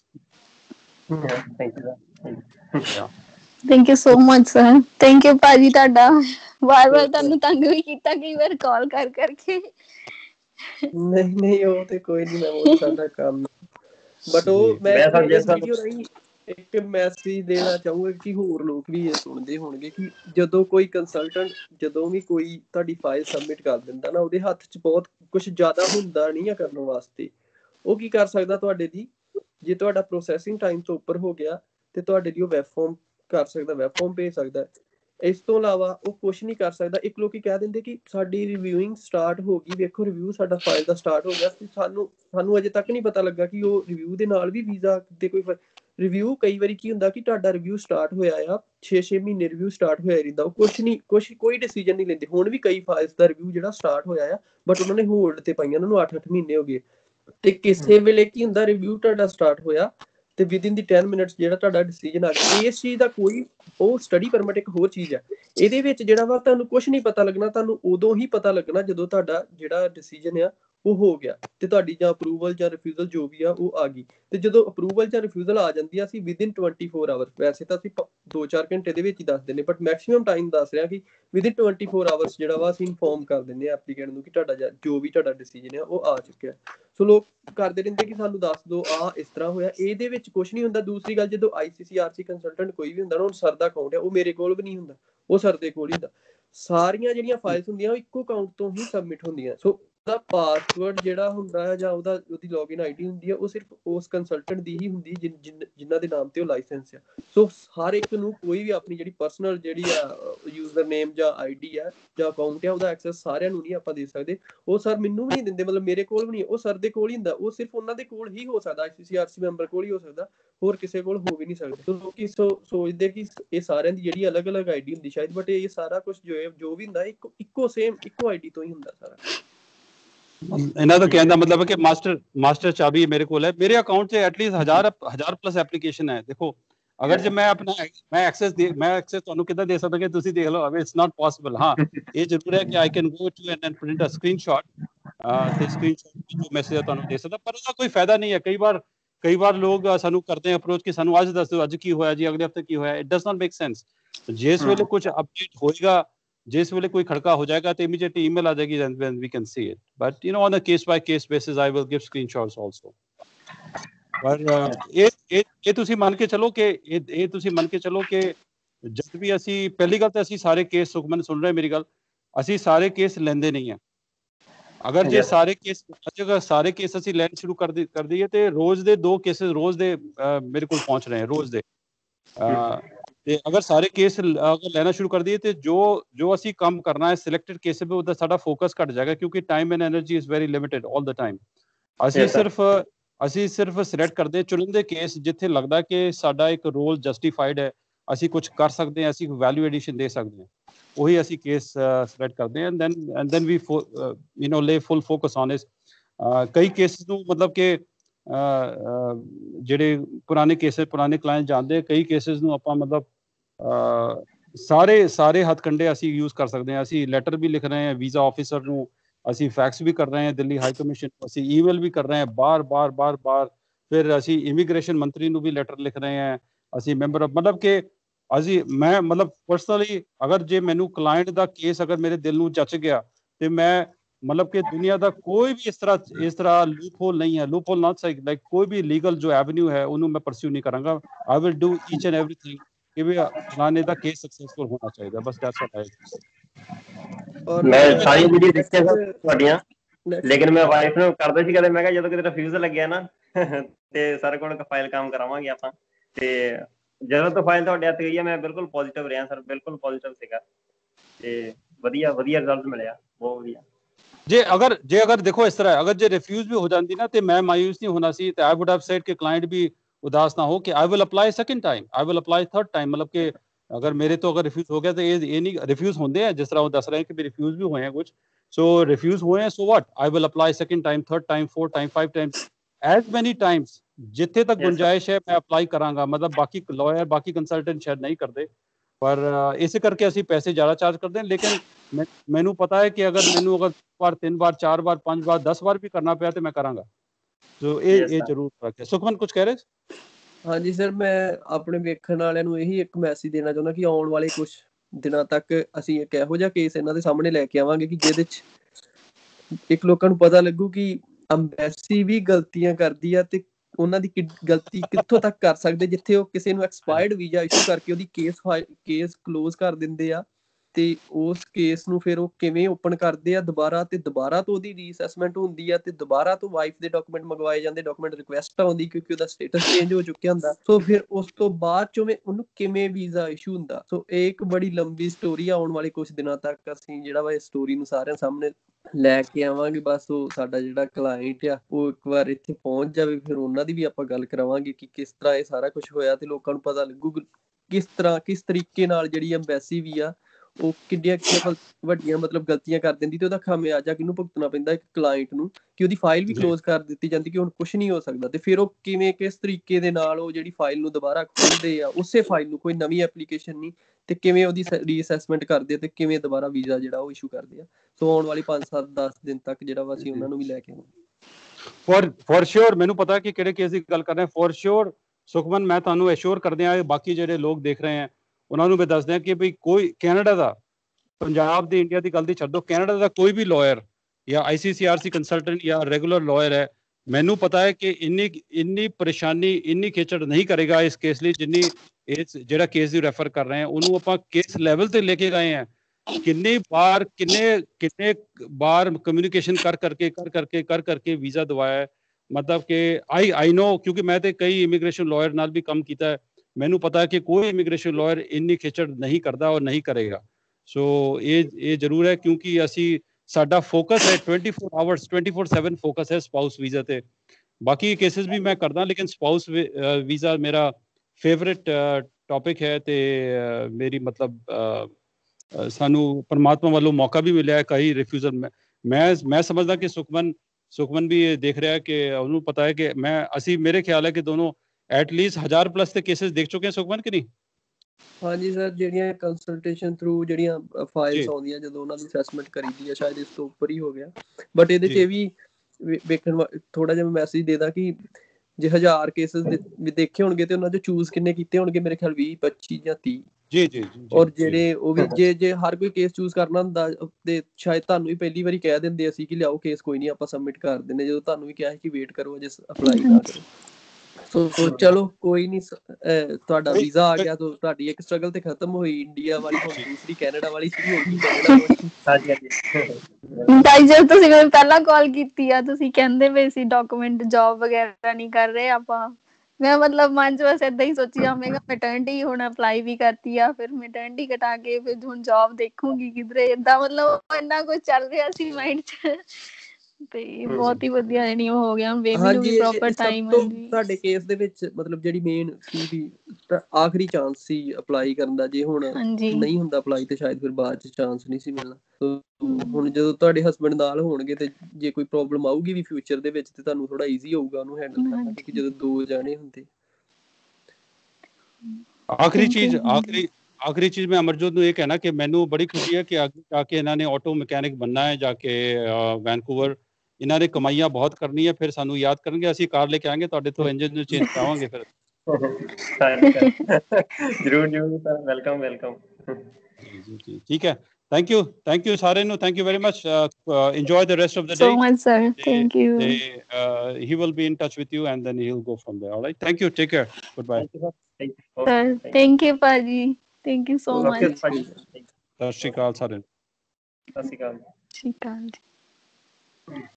Thank you thank you so much sir. Thank you ਭਾਜੀ ਤੁਹਾਡਾ। ਵਾਰ ਵਾਰ ਤੁਹਾਨੂੰ ਤੰਗ ਵੀ ਕੀਤਾ ਕਈ ਵਾਰ ਕਾਲ ਕਰ ਕਰਕੇ। ਨਹੀਂ ਨਹੀਂ ਉਹ ਤੇ ਕੋਈ ਨਹੀਂ, ਮੈਂ ਉਹ ਤੇ ਸਾਡਾ ਕੰਮ। ਬਟ ਉਹ ਮੈਂ ਇਸ ਵੀਡੀਓ ਰਾਹੀਂ ਇੱਕ ਮੈਸੇਜ ਦੇਣਾ ਚਾਹੂੰਗਾ ਕਿ ਹੋਰ ਲੋਕ ਵੀ ਇਹ ਸੁਣਦੇ ਹੋਣਗੇ ਕਿ ਜਦੋਂ ਕੋਈ ਕੰਸਲਟੈਂਟ ਜਦੋਂ ਵੀ ਕੋਈ ਤੁਹਾਡੀ ਫਾਈਲ ਸਬਮਿਟ ਕਰ ਦਿੰਦਾ ਨਾ, ਉਹਦੇ ਹੱਥ 'ਚ ਬਹੁਤ ਕੁਛ ਜ਼ਿਆਦਾ ਹੁੰਦਾ ਨਹੀਂ ਆ ਕਰਨ ਵਾਸਤੇ। ਉਹ ਕੀ ਕਰ ਸਕਦਾ ਤੁਹਾਡੇ ਦੀ, ਜੇ ਤੁਹਾਡਾ ਪ੍ਰੋਸੈਸਿੰਗ ਟਾਈਮ ਤੋਂ ਉੱਪਰ ਹੋ ਗਿਆ ਤੇ ਤੁਹਾਡੇ ਲਈ ਉਹ ਵੈਬ ਫਾਰਮ ਕਰ ਸਕਦਾ, ਵੈਬ ਫਾਰਮ ਭੇਜ ਸਕਦਾ। ਇਸ ਤੋਂ ਇਲਾਵਾ ਉਹ ਕੁਛ ਨਹੀਂ ਕਰ ਸਕਦਾ। ਇੱਕ ਲੋਕੀ ਕਹਿ ਦਿੰਦੇ ਕਿ ਸਾਡੀ ਰਿਵਿਊਇੰਗ ਸਟਾਰਟ ਹੋ ਗਈ, ਵੇਖੋ ਰਿਵਿਊ ਸਾਡਾ ਫਾਈਲ ਦਾ ਸਟਾਰਟ ਹੋ ਗਿਆ। ਸਾਨੂੰ ਸਾਨੂੰ ਅਜੇ ਤੱਕ ਨਹੀਂ ਪਤਾ ਲੱਗਾ ਕਿ ਉਹ ਰਿਵਿਊ ਦੇ ਨਾਲ ਵੀ ਵੀਜ਼ਾ ਤੇ ਕੋਈ ਰਿਵਿਊ। ਕਈ ਵਾਰੀ ਕੀ ਹੁੰਦਾ ਕਿ ਤੁਹਾਡਾ ਰਿਵਿਊ ਸਟਾਰਟ ਹੋਇਆ ਆ, ਛੇ ਛੇ ਮਹੀਨੇ ਰਿਵਿਊ ਸਟਾਰਟ ਹੋਇਆ ਰਹਿੰਦਾ, ਉਹ ਕੁਛ ਨਹੀਂ ਕੁਛ ਕੋਈ ਡਿਸੀਜਨ ਨਹੀਂ ਲੈਂਦੇ। ਹੁਣ ਵੀ ਕਈ ਫਾਈਲਸ ਦਾ ਰਿਵਿਊ ਜਿਹੜਾ ਸਟਾਰਟ ਹੋਇਆ ਆ ਬਟ ਉਹਨਾਂ ਨੇ ਹੋਲਡ ਤੇ ਪਾਈਆਂ, ਉਹਨਾਂ ਨੂੰ ਅੱਠ ਅੱਠ ਮਹੀਨੇ ਹੋ ਗਏ। ਤੇ ਕਿਸੇ ਵੇਲੇ ਕੀ ਹੁੰਦਾ, ਰਿਵਿਊ ਤੁਹਾਡਾ ਸਟਾਰਟ ਹੋਇਆ ਤੇ ਵਿਦਿਨ ਦੀ ਟੈਨ ਮਿੰਟਸ ਜਿਹੜਾ ਤੁਹਾਡਾ ਡਿਸੀਜਨ ਆ ਗਿਆ। ਇਸ ਚੀਜ਼ ਦਾ ਕੋਈ, ਉਹ ਸਟੱਡੀ ਪਰਮਿਟ ਇੱਕ ਹੋਰ ਚੀਜ਼ ਹੈ, ਇਹਦੇ ਵਿੱਚ ਜਿਹੜਾ ਵਾ ਤੁਹਾਨੂੰ ਕੁਛ ਨਹੀਂ ਪਤਾ ਲੱਗਣਾ। ਤੁਹਾਨੂੰ ਉਦੋਂ ਹੀ ਪਤਾ ਲੱਗਣਾ ਜਦੋਂ ਤੁਹਾਡਾ ਜਿਹੜਾ ਡਿਸੀਜਨ ਆ ਉਹ ਹੋ ਗਿਆ ਤੇ ਤੁਹਾਡੀ ਜਾਂ ਅਪਰੂਵਲ ਜਾਂ ਰਿਫਿਊਜ਼ਲ ਜੋ ਵੀ ਆ ਉਹ ਆ ਗਈ। ਤੇ ਜਦੋਂ ਅਪਰੂਵਲ ਜਾਂ ਰਿਫਿਊਜ਼ਲ ਆ ਜਾਂਦੀ ਆ, ਅਸੀਂ ਵਿਦਿਨ ਟਵੈਂਟੀ ਫੋਰ ਆਵਰ, ਵੈਸੇ ਤਾਂ ਅਸੀਂ ਦੋ ਚਾਰ ਘੰਟੇ ਦੇ ਵਿੱਚ ਹੀ ਦੱਸ ਦਿੰਦੇ, ਬਟ ਮੈਕਸੀਮਮ ਟਾਈਮ ਦੱਸ ਰਿਹਾ ਕਿ ਵਿਦਿਨ ਟਵੈਂਟੀ ਫੋਰ ਆਵਰਸ ਜਿਹੜਾ ਵਾ ਅਸੀਂ ਇਨਫੋਰਮ ਕਰ ਦਿੰਦੇ ਹਾਂ ਐਪਲੀਕੈਂਟ ਨੂੰ ਕਿ ਤੁਹਾਡਾ ਜੋ ਵੀ ਤੁਹਾਡਾ ਡਿਸੀਜਨ ਆ ਉਹ ਆ ਚੁੱਕਿਆ। ਸੋ ਲੋਕ ਕਰਦੇ ਰਹਿੰਦੇ ਕਿ ਸਾਨੂੰ ਦੱਸ ਦਿਓ ਆਹ ਇਸ ਤਰ੍ਹਾਂ ਹੋਇਆ, ਇਹਦੇ ਵਿੱਚ ਕੁਛ ਨਹੀਂ ਹੁੰਦਾ। ਦੂਸਰੀ ਗੱਲ, ਜਦੋਂ ਆਈ ਸੀ ਸੀ ਆਰ ਸੀ ਕੰਸਲਟੈਂਟ ਕੋਈ ਵੀ ਹੁੰਦਾ ਨਾ, ਉਹ ਸਰ ਦਾ ਅਕਾਊਂਟ ਹੈ, ਉਹ ਮੇਰੇ ਕੋਲ ਵੀ ਨਹੀਂ ਹੁੰਦਾ, ਉਹ ਸਰ ਦੇ ਕੋਲ ਹੀ ਹੁੰਦਾ। ਸਾਰੀਆਂ ਜਿਹੜੀਆਂ ਫਾਈਲਸ ਹੁੰਦੀਆਂ ਉਹ ਇੱਕੋ ਅਕਾਊਂਟ ਤੋਂ ਹੀ ਸਬਮਿਟ ਹੁੰਦੀਆਂ। ਸੋ ਉਹਦਾ ਪਾਸਵਰਡ ਜਿਹੜਾ ਹੁੰਦਾ ਹੈ ਜਾਂ ਉਹਦਾ ਉਹਦੀ ਲੌਗਇਨ ਆਈ ਡੀ ਹੁੰਦੀ ਹੈ, ਉਹ ਸਿਰਫ ਉਸ ਕੰਸਲਟੈਂਟ ਦੀ ਹੀ ਹੁੰਦੀ ਜਿਨ੍ਹਾਂ ਦੇ ਨਾਮ ਤੇ ਉਹ ਲਾਇਸੈਂਸ ਆ। ਸੋ ਹਰ ਇੱਕ ਨੂੰ ਕੋਈ ਵੀ ਆਪਣੀ ਜਿਹੜੀ ਪਰਸਨਲ ਜਿਹੜੀ ਆ ਯੂਜ਼ਰ ਨੇਮ ਜਾਂ ਆਈ ਡੀ ਆ ਜਾਂ ਅਕਾਊਂਟ ਆ, ਉਹਦਾ ਐਕਸੈਸ ਸਾਰਿਆਂ ਨੂੰ ਨਹੀਂ ਆਪਾਂ ਦੇ ਸਕਦੇ। ਉਹ ਸਰ ਮੈਨੂੰ ਵੀ ਨਹੀਂ ਦਿੰਦੇ, ਮਤਲਬ ਮੇਰੇ ਕੋਲ ਵੀ ਨਹੀਂ, ਉਹ ਸਰ ਦੇ ਕੋਲ ਹੀ ਹੁੰਦਾ। ਉਹ ਸਿਰਫ ਉਹਨਾਂ ਦੇ ਕੋਲ ਹੀ ਹੋ ਸਕਦਾ, ਆਈ ਸੀ ਸੀ ਆਰ ਸੀ ਮੈਂਬਰ ਕੋਲ ਹੀ ਹੋ ਸਕਦਾ, ਹੋਰ ਕਿਸੇ ਕੋਲ ਹੋ ਵੀ ਨਹੀਂ ਸਕਦੇ। ਸੋ ਲੋਕੀ ਸੋ ਸੋਚਦੇ ਕਿ ਇਹ ਸਾਰਿਆਂ ਦੀ ਜਿਹੜੀ ਅਲੱਗ ਅਲੱਗ ਆਈ ਡੀ ਹੁੰਦੀ ਸ਼ਾਇਦ, ਬਟ ਇਹ ਸਾਰਾ ਕੁਛ ਜੋ ਹੈ ਜੋ ਵੀ ਹੁੰਦਾ ਇੱਕੋ ਇੱਕੋ ਸੇਮ ਇੱਕੋ ਆਈ ਡੀ ਤੋਂ ਹੀ ਹੁੰਦਾ ਸਾਰਾ। ਇਹਨਾਂ ਦਾ ਕਹਿਣ ਦਾ ਮਤਲਬ ਹੈ ਕਿ ਮਾਸਟਰ ਮਾਸਟਰ ਚਾਬੀ ਮੇਰੇ ਕੋਲ ਹੈ। ਮੇਰੇ ਅਕਾਊਂਟ 'ਚ ਐਟਲੀਸਟ ਹਜ਼ਾਰ ਹਜ਼ਾਰ ਪਲੱਸ ਐਪਲੀਕੇਸ਼ਨ ਹੈ। ਦੇਖੋ ਅਗਰ ਜੇ ਮੈਂ ਆਪਣਾ ਮੈਂ ਐਕਸੈਸ ਦੇ ਮੈਂ ਐਕਸੈਸ ਤੁਹਾਨੂੰ ਕਿੱਦਾਂ ਦੇ ਸਕਦਾ ਕਿ ਤੁਸੀਂ ਦੇਖ ਲਓ, ਇਟਸ ਨਾਟ ਪੋਸੀਬਲ। ਹਾਂ ਇਹ ਜ਼ਰੂਰ ਹੈ ਕਿ I can go to and print a screenshot ਤੇ ਸਕਰੀਨਸ਼ਾਟ ਜੋ ਮੈਸੇਜ ਤੁਹਾਨੂੰ ਦੇ ਸਕਦਾ, ਪਰ ਉਹਦਾ ਕੋਈ ਫਾਇਦਾ ਨਹੀਂ ਹੈ। ਕਈ ਵਾਰ ਕਈ ਵਾਰ ਲੋਕ ਸਾਨੂੰ ਕਰਦੇ ਹੈ ਅਪਰੋਚ ਕਿ ਸਾਨੂੰ ਅੱਜ ਦੱਸ ਦਿਓ ਅੱਜ ਕੀ ਹੋਇਆ ਜੀ, ਅਗਲੇ ਹਫ਼ਤੇ ਕੀ ਹੋਇਆ। It does not make sense. ਜਿਸ ਵੇਲੇ ਕੁਝ ਅਪਡੇਟ ਹੋਏਗਾ, ਜਿਸ ਵੇਲੇ ਕੋਈ ਖੜਕਾ ਹੋ ਜਾਏਗਾ ਤੇ ਇਮੀਡੀਏਟਲੀ ਈਮੇਲ ਆ ਜਾਏਗੀ and then we can see it, but you know on a case by case basis I will give screenshots also। ਪਰ ਇਹ ਇਹ ਇਹ ਤੁਸੀਂ ਮੰਨ ਕੇ ਚਲੋ ਕਿ ਇਹ ਇਹ ਤੁਸੀਂ ਮੰਨ ਕੇ ਚਲੋ ਕਿ ਜਦ ਵੀ ਅਸੀਂ, ਪਹਿਲੀ ਗੱਲ ਤਾਂ ਅਸੀਂ ਸਾਰੇ ਕੇਸ, ਸੁਖਮਨ ਸੁਣ ਰਹੇ ਮੇਰੀ ਗੱਲ, ਅਸੀਂ ਸਾਰੇ ਕੇਸ ਲੈਂਦੇ ਨਹੀਂ ਆ। ਅਗਰ ਜੇ ਸਾਰੇ ਕੇਸ ਅਗਰ ਸਾਰੇ ਕੇਸ ਅਸੀਂ ਲੈਣ ਸ਼ੁਰੂ ਕਰ ਦੀ ਕਰ ਦਈਏ ਤੇ ਰੋਜ਼ ਦੇ ਦੋ ਕੇਸਿਸ ਰੋਜ਼ ਦੇ ਮੇਰੇ ਕੋਲ ਪਹੁੰਚ ਰਹੇ ਹੈ, ਰੋਜ਼ ਦੇ। ਤੇ ਅਗਰ ਸਾਰੇ ਕੇਸ ਅਗਰ ਲੈਣਾ ਸ਼ੁਰੂ ਕਰ ਦਈਏ ਤੇ ਜੋ ਜੋ ਅਸੀਂ ਕੰਮ ਕਰਨਾ ਹੈ ਸਿਲੈਕਟਡ ਕੇਸ 'ਤੇ ਉਹਦਾ ਸਾਡਾ ਫੋਕਸ ਘੱਟ ਜਾਏਗਾ, ਕਿਉਂਕਿ time and energy is very limited all ਦਾ ਟਾਈਮ। ਅਸੀਂ ਸਿਰਫ ਅਸੀਂ ਸਿਰਫ ਸਿਲੈਕਟ ਕਰਦੇ ਚੁਣਨ ਦੇ ਕੇਸ ਜਿੱਥੇ ਲੱਗਦਾ ਕਿ ਸਾਡਾ ਇੱਕ ਰੋਲ ਜਸਟੀਫਾਈਡ ਹੈ, ਅਸੀਂ ਕੁਝ ਕਰ ਸਕਦੇ ਹਾਂ, ਅਸੀਂ ਵੈਲਿਊ ਐਡੀਸ਼ਨ ਦੇ ਸਕਦੇ ਹਾਂ, ਉਹੀ ਅਸੀਂ ਕੇਸ ਸਿਲੈਕਟ ਕਰਦੇ ਹਾਂ। And then and then we you know lay full focus on ਇਸ। ਕਈ ਕੇਸਿਸ ਨੂੰ ਮਤਲਬ ਕਿ ਜਿਹੜੇ ਪੁਰਾਣੇ ਕੇਸਿਸ ਪੁਰਾਣੇ ਕਲਾਇੰਟ ਜਾਣਦੇ, ਕਈ ਕੇਸਿਸ ਨੂੰ ਆਪਾਂ ਮਤਲਬ ਸਾਰੇ ਸਾਰੇ ਹੱਥਕੰਡੇ ਅਸੀਂ ਯੂਜ਼ ਕਰ ਸਕਦੇ ਹਾਂ। ਅਸੀਂ ਲੈਟਰ ਵੀ ਲਿਖ ਰਹੇ ਹਾਂ ਵੀਜ਼ਾ ਆਫਿਸਰ ਨੂੰ, ਅਸੀਂ ਫੈਕਸ ਵੀ ਕਰ ਰਹੇ ਹਾਂ ਦਿੱਲੀ ਹਾਈ ਕਮਿਸ਼ਨ ਨੂੰ, ਅਸੀਂ ਈਮੇਲ ਵੀ ਕਰ ਰਹੇ ਹਾਂ ਬਾਰ ਬਾਰ ਬਾਰ ਬਾਰ ਫਿਰ ਅਸੀਂ ਇਮੀਗ੍ਰੇਸ਼ਨ ਮੰਤਰੀ ਨੂੰ ਵੀ ਲੈਟਰ ਲਿਖ ਰਹੇ ਹਾਂ, ਅਸੀਂ ਮੈਂਬਰ ਮਤਲਬ ਕਿ ਅਸੀਂ ਮੈਂ ਮਤਲਬ ਪਰਸਨਲੀ ਅਗਰ ਜੇ ਮੈਨੂੰ ਕਲਾਇੰਟ ਦਾ ਕੇਸ ਅਗਰ ਮੇਰੇ ਦਿਲ ਨੂੰ ਜੱਚ ਗਿਆ ਤੇ ਮੈਂ ਮਤਲਬ ਕਿ ਦੁਨੀਆ ਦਾ ਕੋਈ ਵੀ ਇਸ ਤਰ੍ਹਾਂ ਇਸ ਤਰ੍ਹਾਂ ਲੂਪ ਹੋਲ ਨਹੀਂ ਹੈ, loophole not psych like ਕੋਈ ਵੀ ਲੀਗਲ ਜੋ ਐਵਨਿਊ ਹੈ ਉਹਨੂੰ ਮੈਂ ਪਰਸਿਊ ਨਹੀਂ ਕਰਾਂਗਾ। I will do each and everything ਕਿ ਵੀ ਫਲਾਣੇ ਦਾ ਕੇਸ ਸਕਸੈਸਫੁਲ ਹੋਣਾ ਚਾਹੀਦਾ, ਬਸ ਦੈਟਸ ਵਾਟ ਆਈ ਔਰ ਮੈਂ ਸਾਰੀ ਵੀਡੀਓ ਦੇਖਿਆ ਤੁਹਾਡੀਆਂ, ਲੇਕਿਨ ਮੈਂ ਵਾਈਫ ਨੂੰ ਕਰਦਾ ਸੀ ਕਦੇ, ਮੈਂ ਕਿਹਾ ਜਦੋਂ ਕਿਤੇ ਰਿਫਿਊਜ਼ ਲੱਗਿਆ ਨਾ ਤੇ ਸਰ ਕੋਲ ਫਾਈਲ ਕੰਮ ਕਰਾਵਾਂਗੇ ਆਪਾਂ। ਤੇ ਜਦੋਂ ਤੋਂ ਫਾਈਲ ਤੁਹਾਡੇ ਹੱਥ ਗਈ ਹੈ ਮੈਂ ਬਿਲਕੁਲ ਪੋਜ਼ੀਟਿਵ ਰਿਹਾ ਸਰ, ਬਿਲਕੁਲ ਪੋਜ਼ੀਟਿਵ ਸੀਗਾ ਤੇ ਵਧੀਆ ਵਧੀਆ ਰਿਜ਼ਲਟ ਮਿਲਿਆ, ਬਹੁਤ ਵਧੀਆ। ਜੇ ਅਗਰ ਜੇ ਅਗਰ ਦੇਖੋ ਇਸ ਤਰ੍ਹਾਂ ਅਗਰ ਜੇ ਰਿਫਿਊਜ਼ ਵੀ ਹੋ ਜਾਂਦੀ ਨਾ ਤੇ ਮੈਂ ਮਾਯੂਸ ਨਹੀਂ ਹੋਣਾ ਸੀ ਤੇ ਆਈ ਵੁੱਡ ਹੈਵ ਸੈਡ ਕਿ ਕਲਾਇੰਟ ਵੀ ਉਦਾਸ ਨਾ ਹੋ ਕਿ I will apply second time I will apply third time ਮਤਲਬ ਕਿ ਅਗਰ ਮੇਰੇ ਤੋਂ ਅਗਰ ਰਿਫਿਊਜ਼ ਹੋ ਗਿਆ ਤਾਂ ਇਹ ਇਹ ਨਹੀਂ ਰਿਫਿਊਜ਼ ਹੁੰਦੇ ਆ ਜਿਸ ਤਰ੍ਹਾਂ ਉਹ ਦੱਸ ਰਹੇ ਕਿ ਵੀ ਰਿਫਿਊਜ਼ ਵੀ ਹੋਏ ਆ ਕੁਝ ਸੋ ਰਿਫਿਊਜ਼ ਹੋਏ ਆ so what I will apply second time third time fourth time five times as many times ਜਿੱਥੇ ਤੱਕ ਗੁੰਜਾਇਸ਼ ਹੈ ਮੈਂ ਅਪਲਾਈ ਕਰਾਂਗਾ ਮਤਲਬ ਬਾਕੀ ਲਾਇਰ ਬਾਕੀ ਕੰਸਲਟੈਂਟ ਸ਼ਾਇਦ ਨਹੀਂ ਕਰਦੇ ਪਰ ਇਸੇ ਕਰਕੇ ਅਸੀਂ ਪੈਸੇ ਜ਼ਿਆਦਾ ਚਾਰਜ ਕਰਦੇ ਹਾਂ ਲੇਕਿਨ ਮੈਨੂੰ ਪਤਾ ਹੈ ਕਿ ਅਗਰ ਮੈਨੂੰ ਅਗਰ ਵਾਰ ਤਿੰਨ ਵਾਰ ਚਾਰ ਵਾਰ ਪੰਜ ਵਾਰ ਦਸ ਵਾਰ ਵੀ ਕਰਨਾ ਪਿਆ ਤੇ ਮੈਂ ਕਰਾਂਗਾ ਸੋ ਇਹ ਇਹ ਜ਼ਰੂਰ ਫਰਕ ਹੈ ਸੁਖਮਨ ਕੁਝ ਕਹਿ ਰਹੇ ਹਾਂਜੀ ਸਰ ਮੈਂ ਆਪਣੇ ਵੇਖਣ ਵਾਲਿਆਂ ਨੂੰ ਇਹੀ ਇੱਕ ਮੈਸੇਜ ਦੇਣਾ ਚਾਹੁੰਦਾ ਕਿ ਆਉਣ ਵਾਲੇ ਕੁਝ ਦਿਨਾਂ ਤੱਕ ਅਸੀਂ ਇੱਕ ਇਹੋ ਜਿਹਾ ਕੇਸ ਇਹਨਾਂ ਦੇ ਸਾਹਮਣੇ ਲੈ ਕੇ ਆਵਾਂਗੇ ਕਿ ਜਿਹਦੇ 'ਚ ਇੱਕ ਲੋਕਾਂ ਨੂੰ ਪਤਾ ਲੱਗੂ ਕਿ ਅੰਬੈਸੀ ਵੀ ਗਲਤੀਆਂ ਕਰਦੀ ਆ ਤੇ ਉਹਨਾਂ ਦੀ ਗਲਤੀ ਕਿੱਥੋਂ ਤੱਕ ਕਰ ਸਕਦੇ ਜਿੱਥੇ ਉਹ ਕਿਸੇ ਨੂੰ ਐਕਸਪਾਇਰਡ ਵੀਜ਼ਾ ਇਸ਼ੂ ਕਰਕੇ ਉਹਦੀ ਕੇਸ ਕੇਸ ਕਲੋਜ਼ ਕਰ ਦਿੰਦੇ ਆ ਤੇ ਉਸ ਕੇਸ ਨੂੰ ਫਿਰ ਉਹ ਕਿਵੇਂ ਓਪਨ ਕਰਦੇ ਆ ਦੁਬਾਰਾ ਤੇ ਦੁਬਾਰਾ ਤੋਂ ਉਹਦੀ ਰੀਅਸੈਸਮੈਂਟ ਹੁੰਦੀ ਆ ਤੇ ਦੁਬਾਰਾ ਤੋਂ ਵਾਈਫ ਦੇ ਡਾਕੂਮੈਂਟ ਮੰਗਵਾਏ ਜਾਂਦੇ ਡਾਕੂਮੈਂਟ ਰਿਕੁਐਸਟ ਆਉਂਦੀ ਕਿਉਂਕਿ ਉਹਦਾ ਸਟੇਟਸ ਚੇਂਜ ਹੋ ਚੁੱਕਿਆ ਹੁੰਦਾ ਸੋ ਫਿਰ ਉਸ ਤੋਂ ਬਾਅਦ ਚੋਂ ਉਹਨੂੰ ਕਿਵੇਂ ਵੀਜ਼ਾ ਇਸ਼ੂ ਹੁੰਦਾ ਸੋ ਇਹ ਇੱਕ ਬੜੀ ਲੰਬੀ ਸਟੋਰੀ ਆਉਣ ਵਾਲੇ ਕੁਝ ਦਿਨਾਂ ਤੱਕ ਅਸੀਂ ਜਿਹੜਾ ਵਾ ਇਸ ਸਟੋਰੀ ਨੂੰ ਸਾਰਿਆਂ ਸਾਹਮਣੇ ਲੈ ਕੇ ਆਵਾਂਗੇ ਬਸ ਉਹ ਸਾਡਾ ਜਿਹੜਾ ਕਲਾਇੰਟ ਆ ਉਹ ਇੱਕ ਵਾਰ ਇੱਥੇ ਪਹੁੰਚ ਜਾਵੇ ਫਿਰ ਉਹਨਾਂ ਦੀ ਵੀ ਆਪਾਂ ਗੱਲ ਕਰਾਵਾਂਗੇ ਕਿ ਕਿਸ ਤਰ੍ਹਾਂ ਇਹ ਸਾਰਾ ਕੁਝ ਹੋਇਆ ਤੇ ਲੋਕਾਂ ਨੂੰ ਪਤਾ ਲੱਗੂ ਕਿਸ ਤਰ੍ਹਾਂ ਕਿਸ ਤਰੀਕੇ ਨਾਲ ਜਿਹੜੀ ਅੰਬੈਸੀ ਵੀ ਆ ਉਹ ਕਿੰਨੀਆਂ ਵੱਡੀਆਂ ਮਤਲਬ ਗਲਤੀਆਂ ਕਰ ਦਿੰਦੀ ਤੇ ਉਹਦਾ ਖਾਮਿਆਜਾ ਕਿਹਨੂੰ ਭੁਗਤਣਾ ਪੈਂਦਾ ਇੱਕ ਕਲਾਇੰਟ ਨੂੰ ਕਿ ਉਹਦੀ ਫਾਈਲ ਵੀ ਕਲੋਜ਼ ਕਰ ਦਿੱਤੀ ਜਾਂਦੀ ਕਿ ਹੁਣ ਕੁਝ ਨਹੀਂ ਹੋ ਸਕਦਾ ਤੇ ਫਿਰ ਉਹ ਕਿਵੇਂ ਕਿਸ ਤਰੀਕੇ ਦੇ ਨਾਲ ਉਹ ਜਿਹੜੀ ਫਾਈਲ ਨੂੰ ਦੁਬਾਰਾ ਖੋਲਦੇ ਆ ਉਸੇ ਫਾਈਲ ਨੂੰ ਕੋਈ ਨਵੀਂ ਐਪਲੀਕੇਸ਼ਨ ਨਹੀਂ ਤੇ ਕਿਵੇਂ ਉਹਦੀ ਰੀਅਸੈਸਮੈਂਟ ਕਰਦੇ ਤੇ ਕਿਵੇਂ ਦੁਬਾਰਾ ਵੀਜ਼ਾ ਜਿਹੜਾ ਉਹ ਇਸ਼ੂ ਕਰਦੇ ਆ ਸੋ ਆਉਣ ਵਾਲੀ ਪੰਜ ਸੱਤ ਦਸ ਦਿਨ ਤੱਕ ਜਿਹੜਾ ਵਾ ਅਸੀਂ ਉਹਨਾਂ ਨੂੰ ਵੀ ਲੈ ਕੇ ਆਵਾਂਗੇ ਫॉर ਫॉर ਸ਼ੋਰ ਮੈਨੂੰ ਪਤਾ ਕਿ ਕਿਹੜੇ ਕੇਸ ਦੀ ਗੱਲ ਕਰ ਰਹੇ ਫॉर ਸ਼ੋਰ ਸੁਖਮਨ ਮੈਂ ਤੁਹਾਨੂੰ ਐਸ਼ੋਰ ਕਰਦੇ ਆ ਬਾਕੀ ਜਿਹੜੇ ਲੋਕ ਦੇਖ ਰਹੇ ਆ ਉਹਨਾਂ ਨੂੰ ਵੀ ਦੱਸਦੇ ਆ ਕਿ ਭਈ ਕੋਈ ਕੈਨੇਡਾ ਦਾ ਪੰਜਾਬ ਦੀ ਇੰਡੀਆ ਦੀ ਗੱਲ ਦੀ ਛੱਡੋ ਕੈਨੇਡਾ ਦਾ ਕੋਈ ਵੀ ਲਾਇਰ ਜਾਂ ਆਈਸੀਸੀਆਰਸੀ ਕੰਸਲਟੈਂਟ ਜਾਂ ਰੈਗੂਲਰ ਲਾਇਰ ਹੈ ਮੈਨੂੰ ਪਤਾ ਹੈ ਕਿ ਇੰਨੀ ਇੰਨੀ ਪਰੇਸ਼ਾਨੀ ਇੰਨੀ ਖੇਚੜ ਨਹੀਂ ਕਰੇਗਾ ਇਸ ਕੇਸ ਲਈ ਜਿੰਨੀ ਇਸ ਜਿਹੜਾ ਕੇਸ ਦੀ ਰੈਫਰ ਕਰ ਰਹੇ ਆ ਉਹਨੂੰ ਆਪਾਂ ਕਿਸ ਲੈਵਲ ਤੇ ਲੈ ਕੇ ਗਏ ਆ ਕਿੰਨੇ ਬਾਰ ਕਿੰਨੇ ਕਿੰਨੇ ਬਾਰ ਕਮਿਊਨੀਕੇਸ਼ਨ ਕਰ ਕਰਕੇ ਕਰ ਕਰਕੇ ਕਰ ਕਰਕੇ ਵੀਜ਼ਾ ਦਵਾਇਆ ਮਤਲਬ ਕਿ ਆਈ ਆਈ ਨੋ ਕਿਉਂਕਿ ਮੈਂ ਤੇ ਕਈ ਇਮੀਗ੍ਰੇਸ਼ਨ ਲਾਇਰ ਨਾਲ ਵੀ ਕੰਮ ਕੀਤਾ ਹੈ ਮੈਨੂੰ ਪਤਾ ਹੈ ਕਿ ਕੋਈ ਇਮੀਗ੍ਰੇਸ਼ਨ ਲਾਇਰ ਇੰਨੀ ਖੇਚੜ ਨਹੀਂ ਕਰਦਾ ਔਰ ਨਹੀਂ ਕਰੇਗਾ ਸੋ ਇਹ ਇਹ ਜ਼ਰੂਰ ਹੈ ਕਿਉਂਕਿ ਅਸੀਂ ਸਾਡਾ ਫੋਕਸ ਹੈ twenty four hours twenty four seven focus ਹੈ ਸਪਾਊਸ ਵੀਜ਼ਾ ਤੇ ਬਾਕੀ ਕੇਸਿਸ ਵੀ ਮੈਂ ਕਰਦਾ ਲੇਕਿਨ ਸਪਾਊਸ ਵੀਜ਼ਾ ਮੇਰਾ ਫੇਵਰਿਟ ਟੌਪਿਕ ਹੈ ਤੇ ਮੇਰੀ ਮਤਲਬ ਸਾਨੂੰ ਪਰਮਾਤਮਾ ਵੱਲੋਂ ਮੌਕਾ ਵੀ ਮਿਲਿਆ ਹੈ ਕਈ ਰਿਫਿਊਜ਼ਲ ਮੈਂ ਮੈਂ ਸਮਝਦਾ ਕਿ ਸੁਖਮਨ ਸੁਖਮਨ ਵੀ ਇਹ ਦੇਖ ਰਿਹਾ ਕਿ ਉਹਨੂੰ ਪਤਾ ਹੈ ਕਿ ਮੈਂ ਅਸੀਂ ਮੇਰੇ ਖਿਆਲ ਹੈ ਕਿ ਦੋਨੋਂ ਐਟਲੀਸਟ ਹਜ਼ਾਰ ਪਲੱਸ ਤੇ ਕੇਸਿਸ ਦੇਖ ਚੁੱਕੇ ਹਾਂ ਸੁਖਮਨ ਕਿ ਨਹੀਂ ਹਾਂਜੀ ਸਰ ਜਿਹੜੀਆਂ ਕੰਸਲਟੇਸ਼ਨ ਥਰੂ ਜਿਹੜੀਆਂ ਫਾਈਲਸ ਆਉਂਦੀਆਂ ਜਦੋਂ ਉਹਨਾਂ ਦੀ ਅਸੈਸਮੈਂਟ ਕਰੀਦੀ ਹੈ ਸ਼ਾਇਦ ਇਸ ਤੋਂ ਉੱਪਰ ਹੀ ਹੋ ਗਿਆ ਬਟ ਇਹਦੇ 'ਚ ਇਹ ਵੀ ਵੇਖਣ ਥੋੜਾ ਜਿਹਾ ਮੈਸੇਜ ਦੇਦਾ ਕਿ ਜੇ ਹਜ਼ਾਰ ਕੇਸਿਸ ਦੇਖੇ ਹੋਣਗੇ ਤੇ ਉਹਨਾਂ 'ਚੋਂ ਚੂਜ਼ ਕਿੰਨੇ ਕੀਤੇ ਹੋਣਗੇ ਮੇਰੇ ਖਿਆਲ ਵੀਹ ਪੱਚੀ ਜਾਂ ਤੀਹ ਜੀ ਜੀ ਔਰ ਜਿਹੜੇ ਉਹ ਵੀ ਜੇ ਜੇ ਹਰ ਕੋਈ ਕੇਸ ਚੂਜ਼ ਕਰਨਾ ਹੁੰਦਾ ਤੇ ਸ਼ਾਇਦ ਤੁਹਾਨੂੰ ਵੀ ਪਹਿਲੀ ਵਾਰੀ ਕਹਿ ਦਿੰਦੇ ਅਸੀਂ ਕਿ ਲਿਆਓ ਕੇਸ ਕੋਈ ਨਹੀਂ ਆਪਾਂ ਸਬਮਿਟ ਕਰ ਦਿੰਦੇ ਜਦੋਂ ਤੁਹਾਨੂੰ ਵੀ ਕਿਹਾ ਸੀ ਕਿ ਵੇਟ ਕਰੋ ਅਜੇ ਅਪਲਾਈ ਨਾ ਕਰੋ ਸੋ ਚਲੋ ਕੋਈ ਨਹੀਂ ਤੁਹਾਡਾ ਵੀਜ਼ਾ ਆ ਗਿਆ ਤਾਂ ਤੁਹਾਡੀ ਇੱਕ ਸਟਰਗਲ ਤੇ ਖਤਮ ਹੋਈ ਇੰਡੀਆ ਵਾਲੀ ਹੁਣ ਦੂਸਰੀ ਕੈਨੇਡਾ ਵਾਲੀ ਸ਼ੁਰੂ ਹੋ ਗਈ ਕੈਨੇਡਾ ਹਾਂਜੀ ਹਾਂਜੀ ਭਾਈ ਜੀ ਤੁਸੀਂ ਮੈਨੂੰ ਪਹਿਲਾਂ ਕਾਲ ਕੀਤੀ ਆ ਤੁਸੀਂ ਕਹਿੰਦੇ ਪਏ ਸੀ ਡਾਕੂਮੈਂਟ ਜੌਬ ਵਗੈਰਾ ਨਹੀਂ ਕਰ ਰਹੇ ਆਪਾਂ ਮੈਂ ਮਤਲਬ ਮਨ 'ਚ ਬਸ ਏਦਾਂ ਹੀ ਸੋਚੀ ਜਾਵੇਗਾ ਮੈਟਰਨਿਟੀ ਹੁਣ ਅਪਲਾਈ ਵੀ ਕਰਤੀ ਆ ਫਿਰ ਮੈਟਰਨਿਟੀ ਕਟਾ ਕੇ ਫਿਰ ਹੁਣ ਜੌਬ ਦੇਖੂੰਗੀ ਕਿਧਰੇ ਏਦਾਂ ਮਤਲਬ ਇੰਨਾ ਕੁਝ ਚੱਲ ਰਿਹਾ ਸੀ ਮਾਈਂਡ 'ਚ ਤੇ ਬਹੁਤ ਹੀ ਵਧੀਆ ਜਿਹੜੀ ਉਹ ਹੋ ਗਿਆ ਬੇਬੀ ਨੂੰ ਵੀ ਪ੍ਰੋਪਰ ਟਾਈਮ ਹੈ ਜੀ ਤੁਹਾਡੇ ਕੇਸ ਦੇ ਵਿੱਚ ਮਤਲਬ ਜਿਹੜੀ ਮੇਨ ਸੀ ਵੀ ਆਖਰੀ ਚਾਂਸ ਸੀ ਅਪਲਾਈ ਕਰਨ ਦਾ ਜੇ ਹੁਣ ਨਹੀਂ ਹੁੰਦਾ ਅਪਲਾਈ ਤੇ ਸ਼ਾਇਦ ਫਿਰ ਬਾਅਦ 'ਚ ਚਾਂਸ ਨਹੀਂ ਸੀ ਮਿਲਣਾ ਹੁਣ ਜਦੋਂ ਤੁਹਾਡੇ ਹਸਬੈਂਡ ਨਾਲ ਹੋਣਗੇ ਤੇ ਜੇ ਕੋਈ ਪ੍ਰੋਬਲਮ ਆਊਗੀ ਵੀ ਫਿਊਚਰ ਦੇ ਵਿੱਚ ਤੇ ਤੁਹਾਨੂੰ ਥੋੜਾ ਈਜ਼ੀ ਹੋਊਗਾ ਉਹਨੂੰ ਹੈਂਡਲ ਕਰਨਾ ਕਿਉਂਕਿ ਜਦੋਂ ਦੋ ਜਾਣੇ ਹੁੰਦੇ ਆਖਰੀ ਚੀਜ਼ ਆਖਰੀ ਆਖਰੀ ਚੀਜ਼ ਮੈਂ ਅਮਰਜੋਤ ਨੂੰ ਇਹ ਕਹਿਣਾ ਕਿ ਮੈਨੂੰ ਬੜੀ ਖੁਸ਼ੀ ਹੈ ਕਿ ਅੱਗੇ ਜਾ ਕੇ ਇਹਨਾਂ ਨੇ ਆਟੋ ਮਕੈਨਿਕ ਬਣਨਾ ਹੈ ਜਾ ਕੇ ਵੈਨਕੂਵਰ ਇਹਨਾਂ ਨੇ ਕਮਾਈਆਂ ਬਹੁਤ ਕਰਨੀ ਹੈ ਫਿਰ ਸਾਨੂੰ ਯਾਦ ਕਰਨਗੇ ਅਸੀਂ ਕਾਰ ਲੈ ਕੇ ਆਵਾਂਗੇ ਤੁਹਾਡੇ ਤੋਂ ਇੰਜਨ ਨੂੰ ਚੇਂਜ ਕਰਾਵਾਂਗੇ ਫਿਰ ਜਰੂਰ ਜਰੂਰ ਸਰ ਵੈਲਕਮ ਵੈਲਕਮ ਜੀ ਜੀ ਠੀਕ ਹੈ ਥੈਂਕ ਯੂ ਥੈਂਕ ਯੂ ਸਾਰਿਆਂ ਨੂੰ thank you very much enjoy the rest of the day so much sir thank you they, uh, he will be in touch with you and then he'll go from there all right thank you take care goodbye sir thank you Paji thank you so much ਸਤਿ ਸ਼੍ਰੀ ਅਕਾਲ ਸਾਰਿਆਂ ਨੂੰ ਸਤਿ ਸ਼੍ਰੀ ਅਕਾਲ ਸਤਿ ਸ਼੍ਰੀ ਅਕਾਲ